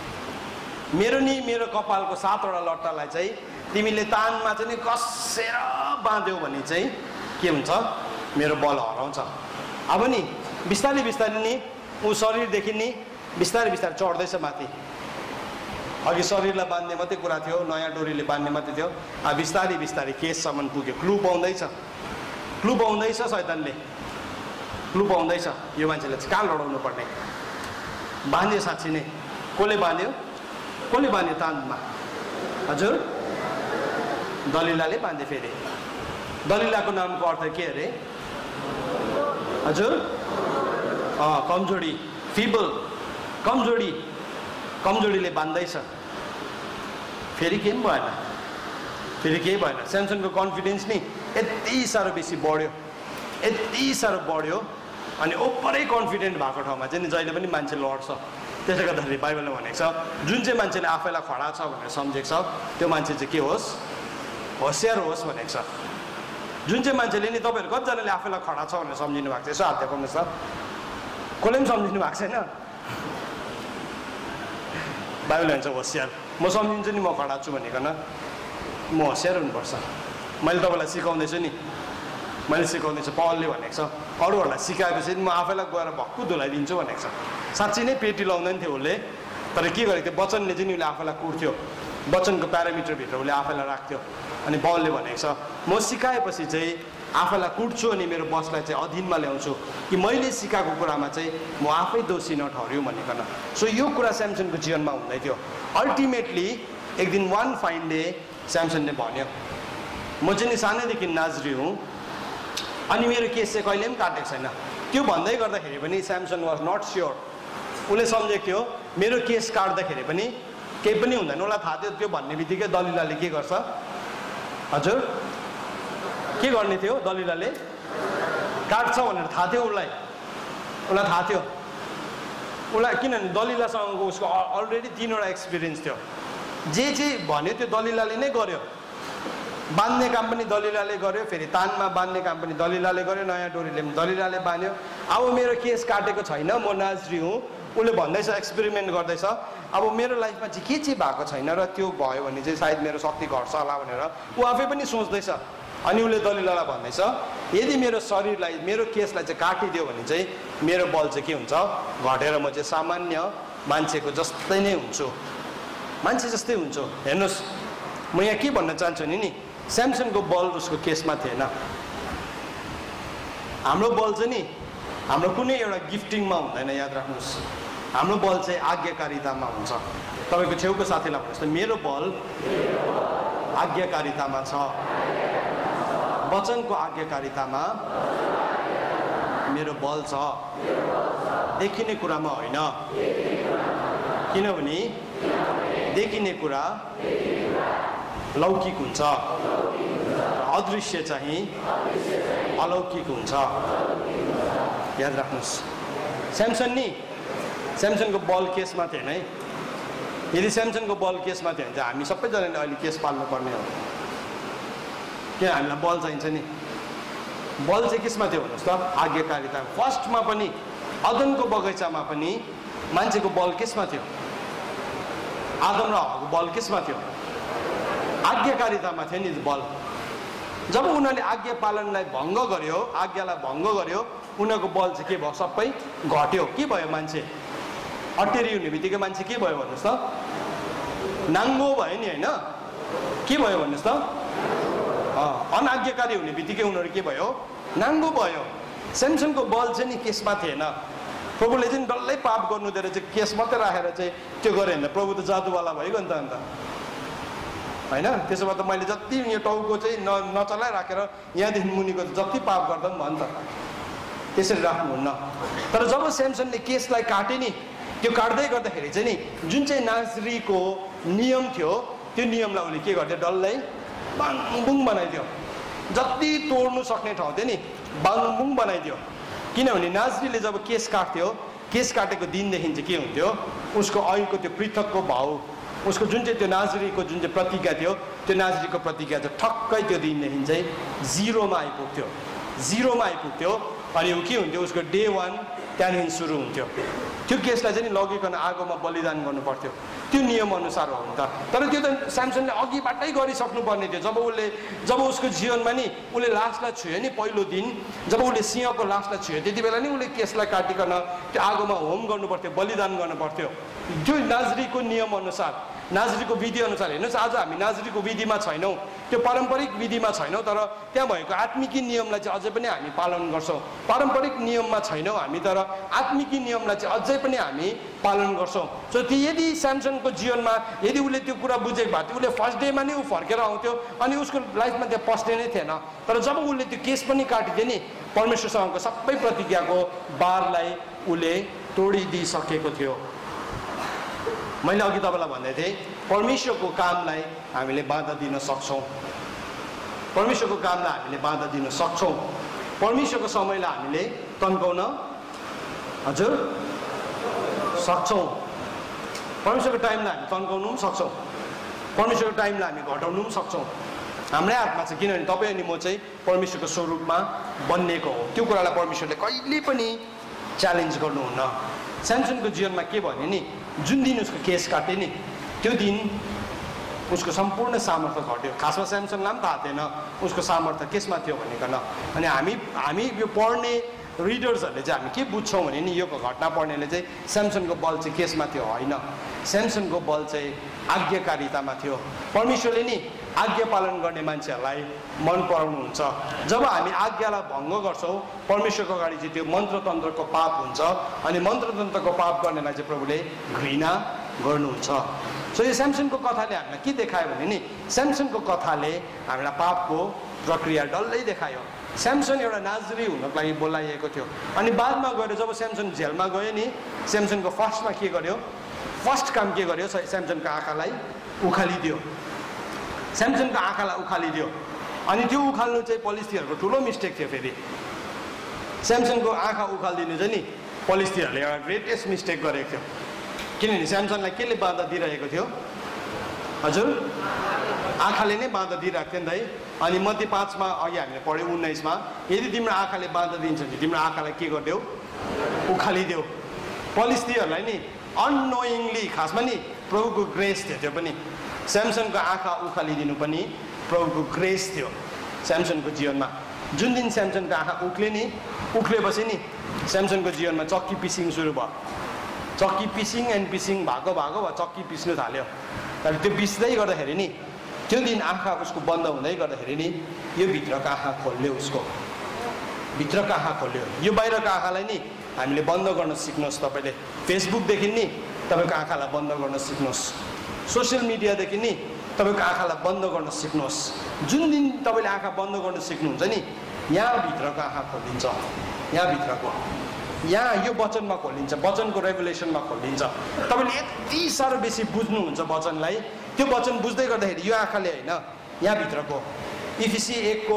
मेरो कपालको 7वटा लट्टालाई चाहिँ तिमीले तानमा चाहिँ नि कसेर बाँध्यौ भने चाहिँ के हुन्छ, मेरो बल हराउँछ। अब नि बिस्तारै बिस्तारै नि ऊ शरीरदेखि नि बिस्तारै बिस्तारै चढ्दैछ माथि। अघि शरीरलाई बाँध्ने मात्रै कुरा थियो, नयाँ डोरीले बाँध्ने मात्रै थियो। अब बिस्तारै बिस्तारै केससम्म पुग्यो। क्लु पाउँदैछ शैतानले, क्लु पाउँदैछ यो मान्छेले चाहिँ कहाँ लडाउनु पर्ने। बाँध्यो साँच्ची नै। कसले बाँध्यो तानमा? हजुर, दलिलाले बाँध्यो। फेरि दलिलाको नामको अर्थ के अरे हजुर? कमजोरी, फिबल, कमजोरीले बाँध्दैछ। फेरि केही भएन। स्यामसनको कन्फिडेन्स नि यति साह्रो बेसी बढ्यो, अनि ओपरै कन्फिडेन्ट भएको ठाउँमा चाहिँ नि जहिले पनि मान्छे लड्छ। त्यसले गर्दाखेरि बाइबलले भनेको छ जुन चाहिँ मान्छेले आफैलाई खडा छ भनेर सम्झेको छ त्यो मान्छे चाहिँ के होस्, होसियार होस् भनेको छ। जुन चाहिँ मान्छेले नि तपाईँहरू कतिजनाले आफैलाई खडा छ भनेर सम्झिनु भएको छ, यसो हात देखाउनुहोस् त। कसले पनि सम्झिनु भएको छैन? बाइबलले भन्छ होसियार। म सम्झिन्छु नि म खडा छु भनिकन, म होसियार हुनुपर्छ। मैले तपाईँलाई सिकाउँदैछु नि, पहलले भनेको छ अरूहरूलाई सिकाएपछि म आफैलाई गएर भक्कु धुलाइदिन्छु भनेको छ। साँच्ची नै पेटी लाउँदैन थियो उसले, तर के गरेको थियो वचनले चाहिँ उसले आफैलाई कुट्थ्यो, वचनको प्यारामिटरभित्र उसले आफैलाई राख्थ्यो। अनि पहलले भनेको छ म सिकाएपछि चाहिँ आफैलाई कुट्छु अनि मेरो बसलाई चाहिँ अधीनमा ल्याउँछु कि मैले सिकाएको कुरामा चाहिँ म आफै दोषी नठहर्यो भनिकन। सो यो कुरा स्यामसनको जीवनमा हुँदै थियो। अल्टिमेटली एक दिन वान फाइन डे स्यामसनले भन्यो म चाहिँ नि सानैदेखि नाजरी हुँ अनि मेरो केस चाहिँ कहिले पनि काटेको छैन। त्यो भन्दै गर्दाखेरि पनि स्यामसन वाज नट स्योर। उसले सम्झेको थियो मेरो केस काट्दाखेरि पनि केही पनि हुँदैन। उसलाई थाहा थियो त्यो भन्ने बित्तिकै दलिलाले के गर्छ? हजुर, के गर्ने थियो? दलिलाले काट्छ भनेर थाहा थियो उसलाई थाहा थियो। किनभने दलिलासँगको उसको अलरेडी 3वटा एक्सपिरियन्स थियो। जे भन्यो त्यो दलिलाले नै गर्यो। बाँध्ने काम पनि दलिलाले गर्यो, फेरि तानमा बाँध्ने काम पनि दलिलाले गर्यो, नयाँ डोरीले पनि दलिलाले बाँध्यो। अब मेरो केस काटेको छैन, म नाजरी हुँ। उसले भन्दैछ, एक्सपेरिमेन्ट गर्दैछ, अब मेरो लाइफमा चाहिँ के भएको छैन र त्यो भयो भने चाहिँ सायद मेरो शक्ति घट्छ होला भनेर ऊ आफै पनि सोच्दैछ। अनि उसले दलिलालाई भन्दैछ यदि मेरो शरीरलाई, मेरो केसलाई चाहिँ काटिदियो भने चाहिँ मेरो बल चाहिँ के हुन्छ, घटेर म चाहिँ सामान्य मान्छेको जस्तै नै हुन्छु, मान्छे जस्तै हुन्छु। हेर्नुहोस्, म यहाँ के भन्न चाहन्छु नि स्यामसनको बल उसको केसमा थिएन। हाम्रो बल चाहिँ नि हाम्रो कुनै एउटा गिफ्टिङमा हुँदैन, याद राख्नुहोस्। हाम्रो बल चाहिँ आज्ञाकारितामा हुन्छ। तपाईँको छेउको साथीलाई भन्नुहोस् त, मेरो बल आज्ञाकारितामा छ। वचनको आज्ञाकारितामा मेरो बल छ, देखिने कुरामा होइन। किनभने देखिने कुरा लौकिक हुन्छ, अदृश्य चाहिँ अलौकिक हुन्छ। याद राख्नुहोस्। स्यामसन नि स्यामसनको बल केसमा थिएन है। यदि स्यामसनको बल केसमा थियो भने चाहिँ हामी सबैजनाले अहिले केस पाल्नुपर्ने हो। किन हामीलाई बल चाहिन्छ नि। बल चाहिँ केसमा थियो भन्नुहोस् त, आज्ञाकारिता। फर्स्टमा पनि अदनको बगैँचामा पनि मान्छेको बल केसमा थियो, आदम र हव्वाको बल केसमा थियो, आज्ञाकारितामा थियो नि बल। जब उनीहरूले आज्ञा पालनलाई भङ्ग गर्यो, आज्ञालाई भङ्ग गर्यो, उनीहरूको बल चाहिँ के भयो, सबै घट्यो। के भयो, मान्छे अटेरी हुने बित्तिकै मान्छे के भयो भन्नुहोस् त, नाङ्गो भयो नि होइन। के भयो भन्नुहोस् त, अनाज्ञाकारी हुने बित्तिकै उनीहरू के भयो, नाङ्गो भयो। स्यामसनको बल चाहिँ नि केसमा थिएन। प्रभुले चाहिँ डल्लै पाप गर्नु दिएर चाहिँ केस मात्रै राखेर चाहिँ त्यो गऱ्यो भने प्रभु त जादुवाला भइगयो नि त अन्त होइन। त्यसो भए त मैले जति यो टाउको चाहिँ नचलाइ राखेर यहाँदेखि मुनिको जति पाप गर्दा पनि भयो नि त, त्यसरी राख्नुहुन्न। तर जब स्यामसनले केसलाई काटे नि, त्यो काट्दै गर्दाखेरि चाहिँ नि जुन चाहिँ नाजरीको नियम थियो त्यो नियमलाई उसले के गर्थ्यो, डल्लै बाङबुङ बनाइदियो। जति तोड्नु सक्ने ठाउँ थियो नि बाङबुङ बनाइदियो। किनभने नाजरीले जब केस काट्थ्यो, केस काटेको दिनदेखि चाहिँ के हुन्थ्यो, उसको ऐनको त्यो पृथकको भाउ, उसको जुन चाहिँ त्यो नाजरीको जुन चाहिँ प्रतिज्ञा थियो, त्यो नाजरीको प्रतिज्ञा चाहिँ ठक्कै त्यो दिनदेखि चाहिँ जिरोमा आइपुग्थ्यो, जिरोमा आइपुग्थ्यो। अनि ऊ के हुन्थ्यो, उसको डे 1 त्यहाँदेखि सुरु हुन्थ्यो। त्यो केसलाई चाहिँ नि लगिकन आगोमा बलिदान गर्नु पर्थ्यो, त्यो नियम अनुसार हो नि त। तर त्यो त स्यामसनले अघिबाटै गरिसक्नु पर्ने थियो। जब उसको जीवनमा नि उसले लासलाई छुयो नि, पहिलो दिन जब उसले सिंहको लासलाई छुयो, त्यति बेला नि उसले केसलाई काटिकन त्यो आगोमा होम गर्नु पर्थ्यो, बलिदान गर्नु पर्थ्यो। त्यो नाजरीको नियम अनुसार, नाजरीको विधि अनुसार। हेर्नुहोस्, आज हामी नाजरीको विधिमा छैनौँ, त्यो पारम्परिक विधिमा छैनौँ, तर त्यहाँ भएको आत्मिकी नियमलाई चाहिँ अझै पनि हामी पालन गर्छौँ। पारम्परिक नियममा छैनौँ हामी, तर आत्मिकी नियमलाई चाहिँ अझै पनि हामी पालन गर्छौँ। सो त्यो यदि स्यामसनको जीवनमा यदि उसले त्यो कुरा बुझेको भए थियो, उसले फर्स्ट डेमा नै ऊ फर्केर आउँथ्यो अनि उसको लाइफमा त्यो पस्ने नै थिएन। तर जब उसले त्यो केस पनि काटिदियो नि, परमेश्वरसँगको सबै प्रतिज्ञाको बारलाई उसले तोडिदिइसकेको थियो। मैले अघि तपाईँलाई भन्दै थिएँ, परमेश्वरको कामलाई हामीले बाधा दिन सक्छौँ, परमेश्वरको कामलाई हामीले बाधा दिन सक्छौँ, परमेश्वरको समयलाई हामीले तन्काउन हजुर सक्छौँ, परमेश्वरको टाइमलाई हामी तन्काउनु पनि सक्छौँ, परमेश्वरको टाइमलाई हामी घटाउनु पनि सक्छौँ। हाम्रै हातमा छ। किनभने तपाईँ अनि म चाहिँ परमेश्वरको स्वरूपमा बनिएको हो। त्यो कुरालाई परमेश्वरले कहिले पनि च्यालेन्ज गर्नुहुन्न। स्यामसनको जीवनमा के भन्यो नि, जुन दिन उसको केस काटे नि, त्यो दिन उसको सम्पूर्ण सामर्थ्य घट्यो। खासमा स्यामसनलाई पनि थाहा थिएन उसको सामर्थ्य केसमा थियो भनिकन। अनि हामी यो पढ्ने रिडर्सहरूले चाहिँ हामी के बुझ्छौँ भने नि, यो घटना पढ्नेले चाहिँ स्यामसनको बल चाहिँ केसमा थियो, होइन। स्यामसनको बल चाहिँ आज्ञाकारितामा थियो। परमेश्वरले नि आज्ञा पालन गर्ने मान्छेहरूलाई मन पराउनुहुन्छ। जब हामी आज्ञालाई भङ्ग गर्छौँ, परमेश्वरको अगाडि चाहिँ त्यो मन्त्रतन्त्रको पाप हुन्छ, अनि मन्त्रतन्त्रको पाप गर्नेलाई चाहिँ प्रभुले घृणा गर्नुहुन्छ। सो यो स्यामसनको कथाले हामीलाई के देखायो भने नि, स्यामसनको कथाले हामीलाई पापको प्रक्रिया डल्लै देखायो। स्यामसन एउटा नाजरी हुनको लागि बोलाइएको थियो। अनि बादमा गएर जब स्यामसन जेलमा गयो नि, स्यामसनको फर्स्टमा के गर्यो, फर्स्ट काम के गर्यो, स्यामसनको आँखालाई उखालिदियो, स्यामसनको आँखालाई उखालिदियो। अनि त्यो उखाल्नु चाहिँ पलिस्थीहरूको ठुलो मिस्टेक थियो। फेरि स्यामसनको आँखा उखालिदिनु चाहिँ नि पलिस्थीहरूले एउटा ग्रेटेस्ट मिस्टेक गरेको थियो। किनभने स्यामसनलाई केले बाधा दिइरहेको थियो, हजुर आँखाले नै बाधा दिइरहेको थियो नि त है। अनि मत्ती 5 मा अघि हामीले पढ्यौँ 19 मा, यदि तिम्रो आँखाले बाधा दिन्छ भने तिम्रो आँखालाई के गरिदेऊ, उखालिदेऊ। पलिस्थीहरूलाई नि अननोइङली, खासमा नि प्रभुको ग्रेस थियो त्यो पनि। स्यामसनको आँखा उखालिदिनु पनि प्रभुको ग्रेस थियो स्यामसनको जीवनमा। जुन दिन स्यामसनको आँखा उक्ले नि, उक्लेपछि नि स्यामसनको जीवनमा चक्की पिसिङ सुरु भयो। चक्की पिसिङ एन्ड पिसिङ भएको भए चक्की पिस्नु थाल्यो। तर त्यो पिस्दै गर्दाखेरि नि त्यो दिन आँखा उसको बन्द हुँदै गर्दाखेरि नि यो भित्रको आँखा खोल्यो उसको। भित्रको आँखा खोल्यो। यो बाहिरको आँखालाई नि हामीले बन्द गर्न सिक्नुहोस्। तपाईँले फेसबुकदेखि नि तपाईँको आँखालाई बन्द गर्न सिक्नुहोस्। सोसियल मिडियादेखि नि तपाईँको आँखालाई बन्द गर्न सिक्नुहोस्। जुन दिन तपाईँले आँखा बन्द गर्न सिक्नुहुन्छ नि यहाँभित्रको आँखा खोलिन्छ। यहाँभित्रको यहाँ यो वचनमा खोलिन्छ, वचनको रेभुलेसनमा खोलिन्छ। तपाईँले यति साह्रो बेसी बुझ्नुहुन्छ वचनलाई, त्यो वचन बुझ्दै गर्दाखेरि यो आँखाले होइन यहाँभित्रको इफिसी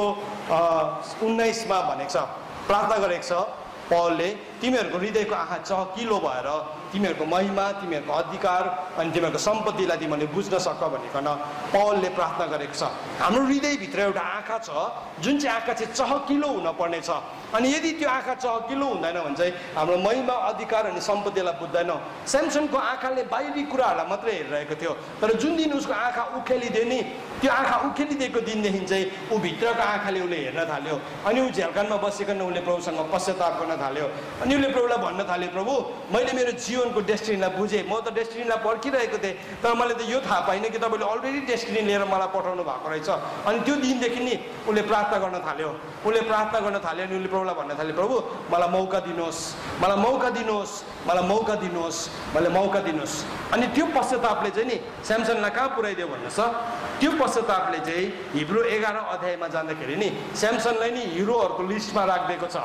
1:19 भनेको छ, प्रार्थना गरेको छ पौलले, तिमीहरूको हृदयको आँखा चहकिलो भएर तिमीहरूको महिमा, तिमीहरूको अधिकार अनि तिमीहरूको सम्पत्तिलाई तिमीले बुझ्न सक भनिकन पौलले प्रार्थना गरेको छ। हाम्रो हृदयभित्र एउटा आँखा छ जुन चाहिँ आँखा चाहिँ चहकिलो हुनपर्ने छ। अनि यदि त्यो आँखा चहकिलो हुँदैन भने चाहिँ हाम्रो महिमा, अधिकार अनि सम्पत्तिलाई बुझ्दैनौँ। स्यामसनको आँखाले बाहिरी कुराहरूलाई मात्रै हेरिरहेको थियो, तर जुन दिन उसको आँखा उखेलिदियो नि त्यो आँखा उखेलिदिएको दिनदेखि चाहिँ ऊ भित्रको आँखाले उसले हेर्न थाल्यो। अनि ऊ झ्यालकानमा बसिकन उसले प्रभुसँग पश्चाताप गर्न थाल्यो। अनि उसले प्रभुलाई भन्न थाल्यो, प्रभु मैले मेरो जीवनको डेस्टिनीलाई बुझेँ, म त डेस्टिनीलाई पर्खिरहेको थिएँ, तर मैले त यो थाहा पाइनँ कि तपाईँले अलरेडी डेस्टिनी लिएर मलाई पठाउनु भएको रहेछ। अनि त्यो दिनदेखि नि उसले प्रार्थना गर्न थाल्यो। उसले प्रार्थना गर्न थाल्यो अनि उसले प्रभुलाई भन्न थाल्यो, प्रभु मलाई मौका दिनुहोस्, मलाई मौका दिनुहोस्, मलाई मौका दिनुहोस्, मलाई मौका दिनुहोस्। अनि त्यो पश्चातापले चाहिँ नि स्यामसनलाई कहाँ पुर्याइदियो भन्नुहोस् त? त्यो पश्चातापले चाहिँ हिब्रू 11 अध्यायमा जाँदाखेरि नि स्यामसनलाई नि हिरोहरूको लिस्टमा राखिदिएको छ।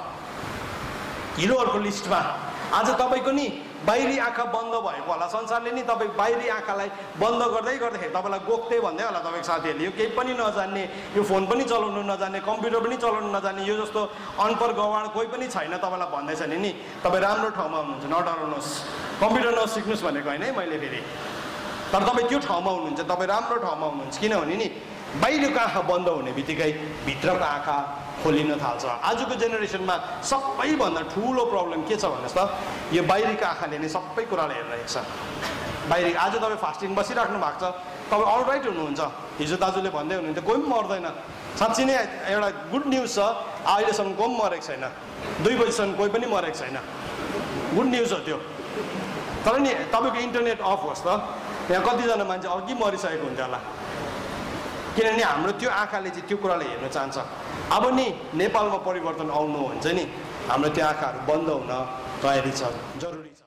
हिरोहरूको लिस्टमा। आज तपाईँको नि बाहिरी आँखा बन्द भएको होला, संसारले नि तपाईँ बाहिरी आँखालाई बन्द गर्दाखेरि तपाईँलाई गोक्दै भन्दै होला तपाईँको साथीहरूले, यो केही पनि नजान्ने, यो फोन पनि चलाउनु नजान्ने, कम्प्युटर पनि चलाउनु नजान्ने, यो जस्तो अनपढ गवाड कोही पनि छैन तपाईँलाई भन्दैछ नि तपाईँ राम्रो ठाउँमा हुनुहुन्छ, नडराउनुहोस्। कम्प्युटर नसिक्नुहोस् भनेको होइन है मैले फेरि, तर तपाईँ त्यो ठाउँमा हुनुहुन्छ, तपाईँ राम्रो ठाउँमा हुनुहुन्छ। किनभने नि बाहिरको आँखा बन्द हुने बित्तिकै भित्रको आँखा खोलिन थाल्छ। आजको जेनेरेसनमा सबैभन्दा ठुलो प्रब्लम के छ भन्नुहोस् त? यो बाहिरीको आँखाले नै सबै कुरालाई हेरिरहेको छ। बाहिरी आज तपाईँ फास्टिङ बसिराख्नु भएको छ, तपाईँ अलराइट हुनुहुन्छ। हिजो दाजुले भन्दै हुनुहुन्थ्यो कोही पनि मर्दैन। साँच्ची नै एउटा गुड न्युज छ, अहिलेसम्म कोही पनि मरेको छैन, 2 बजीसम्म कोही पनि मरेको छैन। गुड न्युज हो त्यो। तर नि तपाईँको इन्टरनेट अफ होस् त, यहाँ कतिजना मान्छे अघि मरिसकेको हुन्छ होला, किनभने हाम्रो त्यो आँखाले चाहिँ त्यो कुरालाई हेर्न चाहन्छ। अब नि नेपालमा परिवर्तन आउनु हुन्छ नि हाम्रो त्यो आँखाहरू बन्द हुन तयारी छ, जरुरी छ।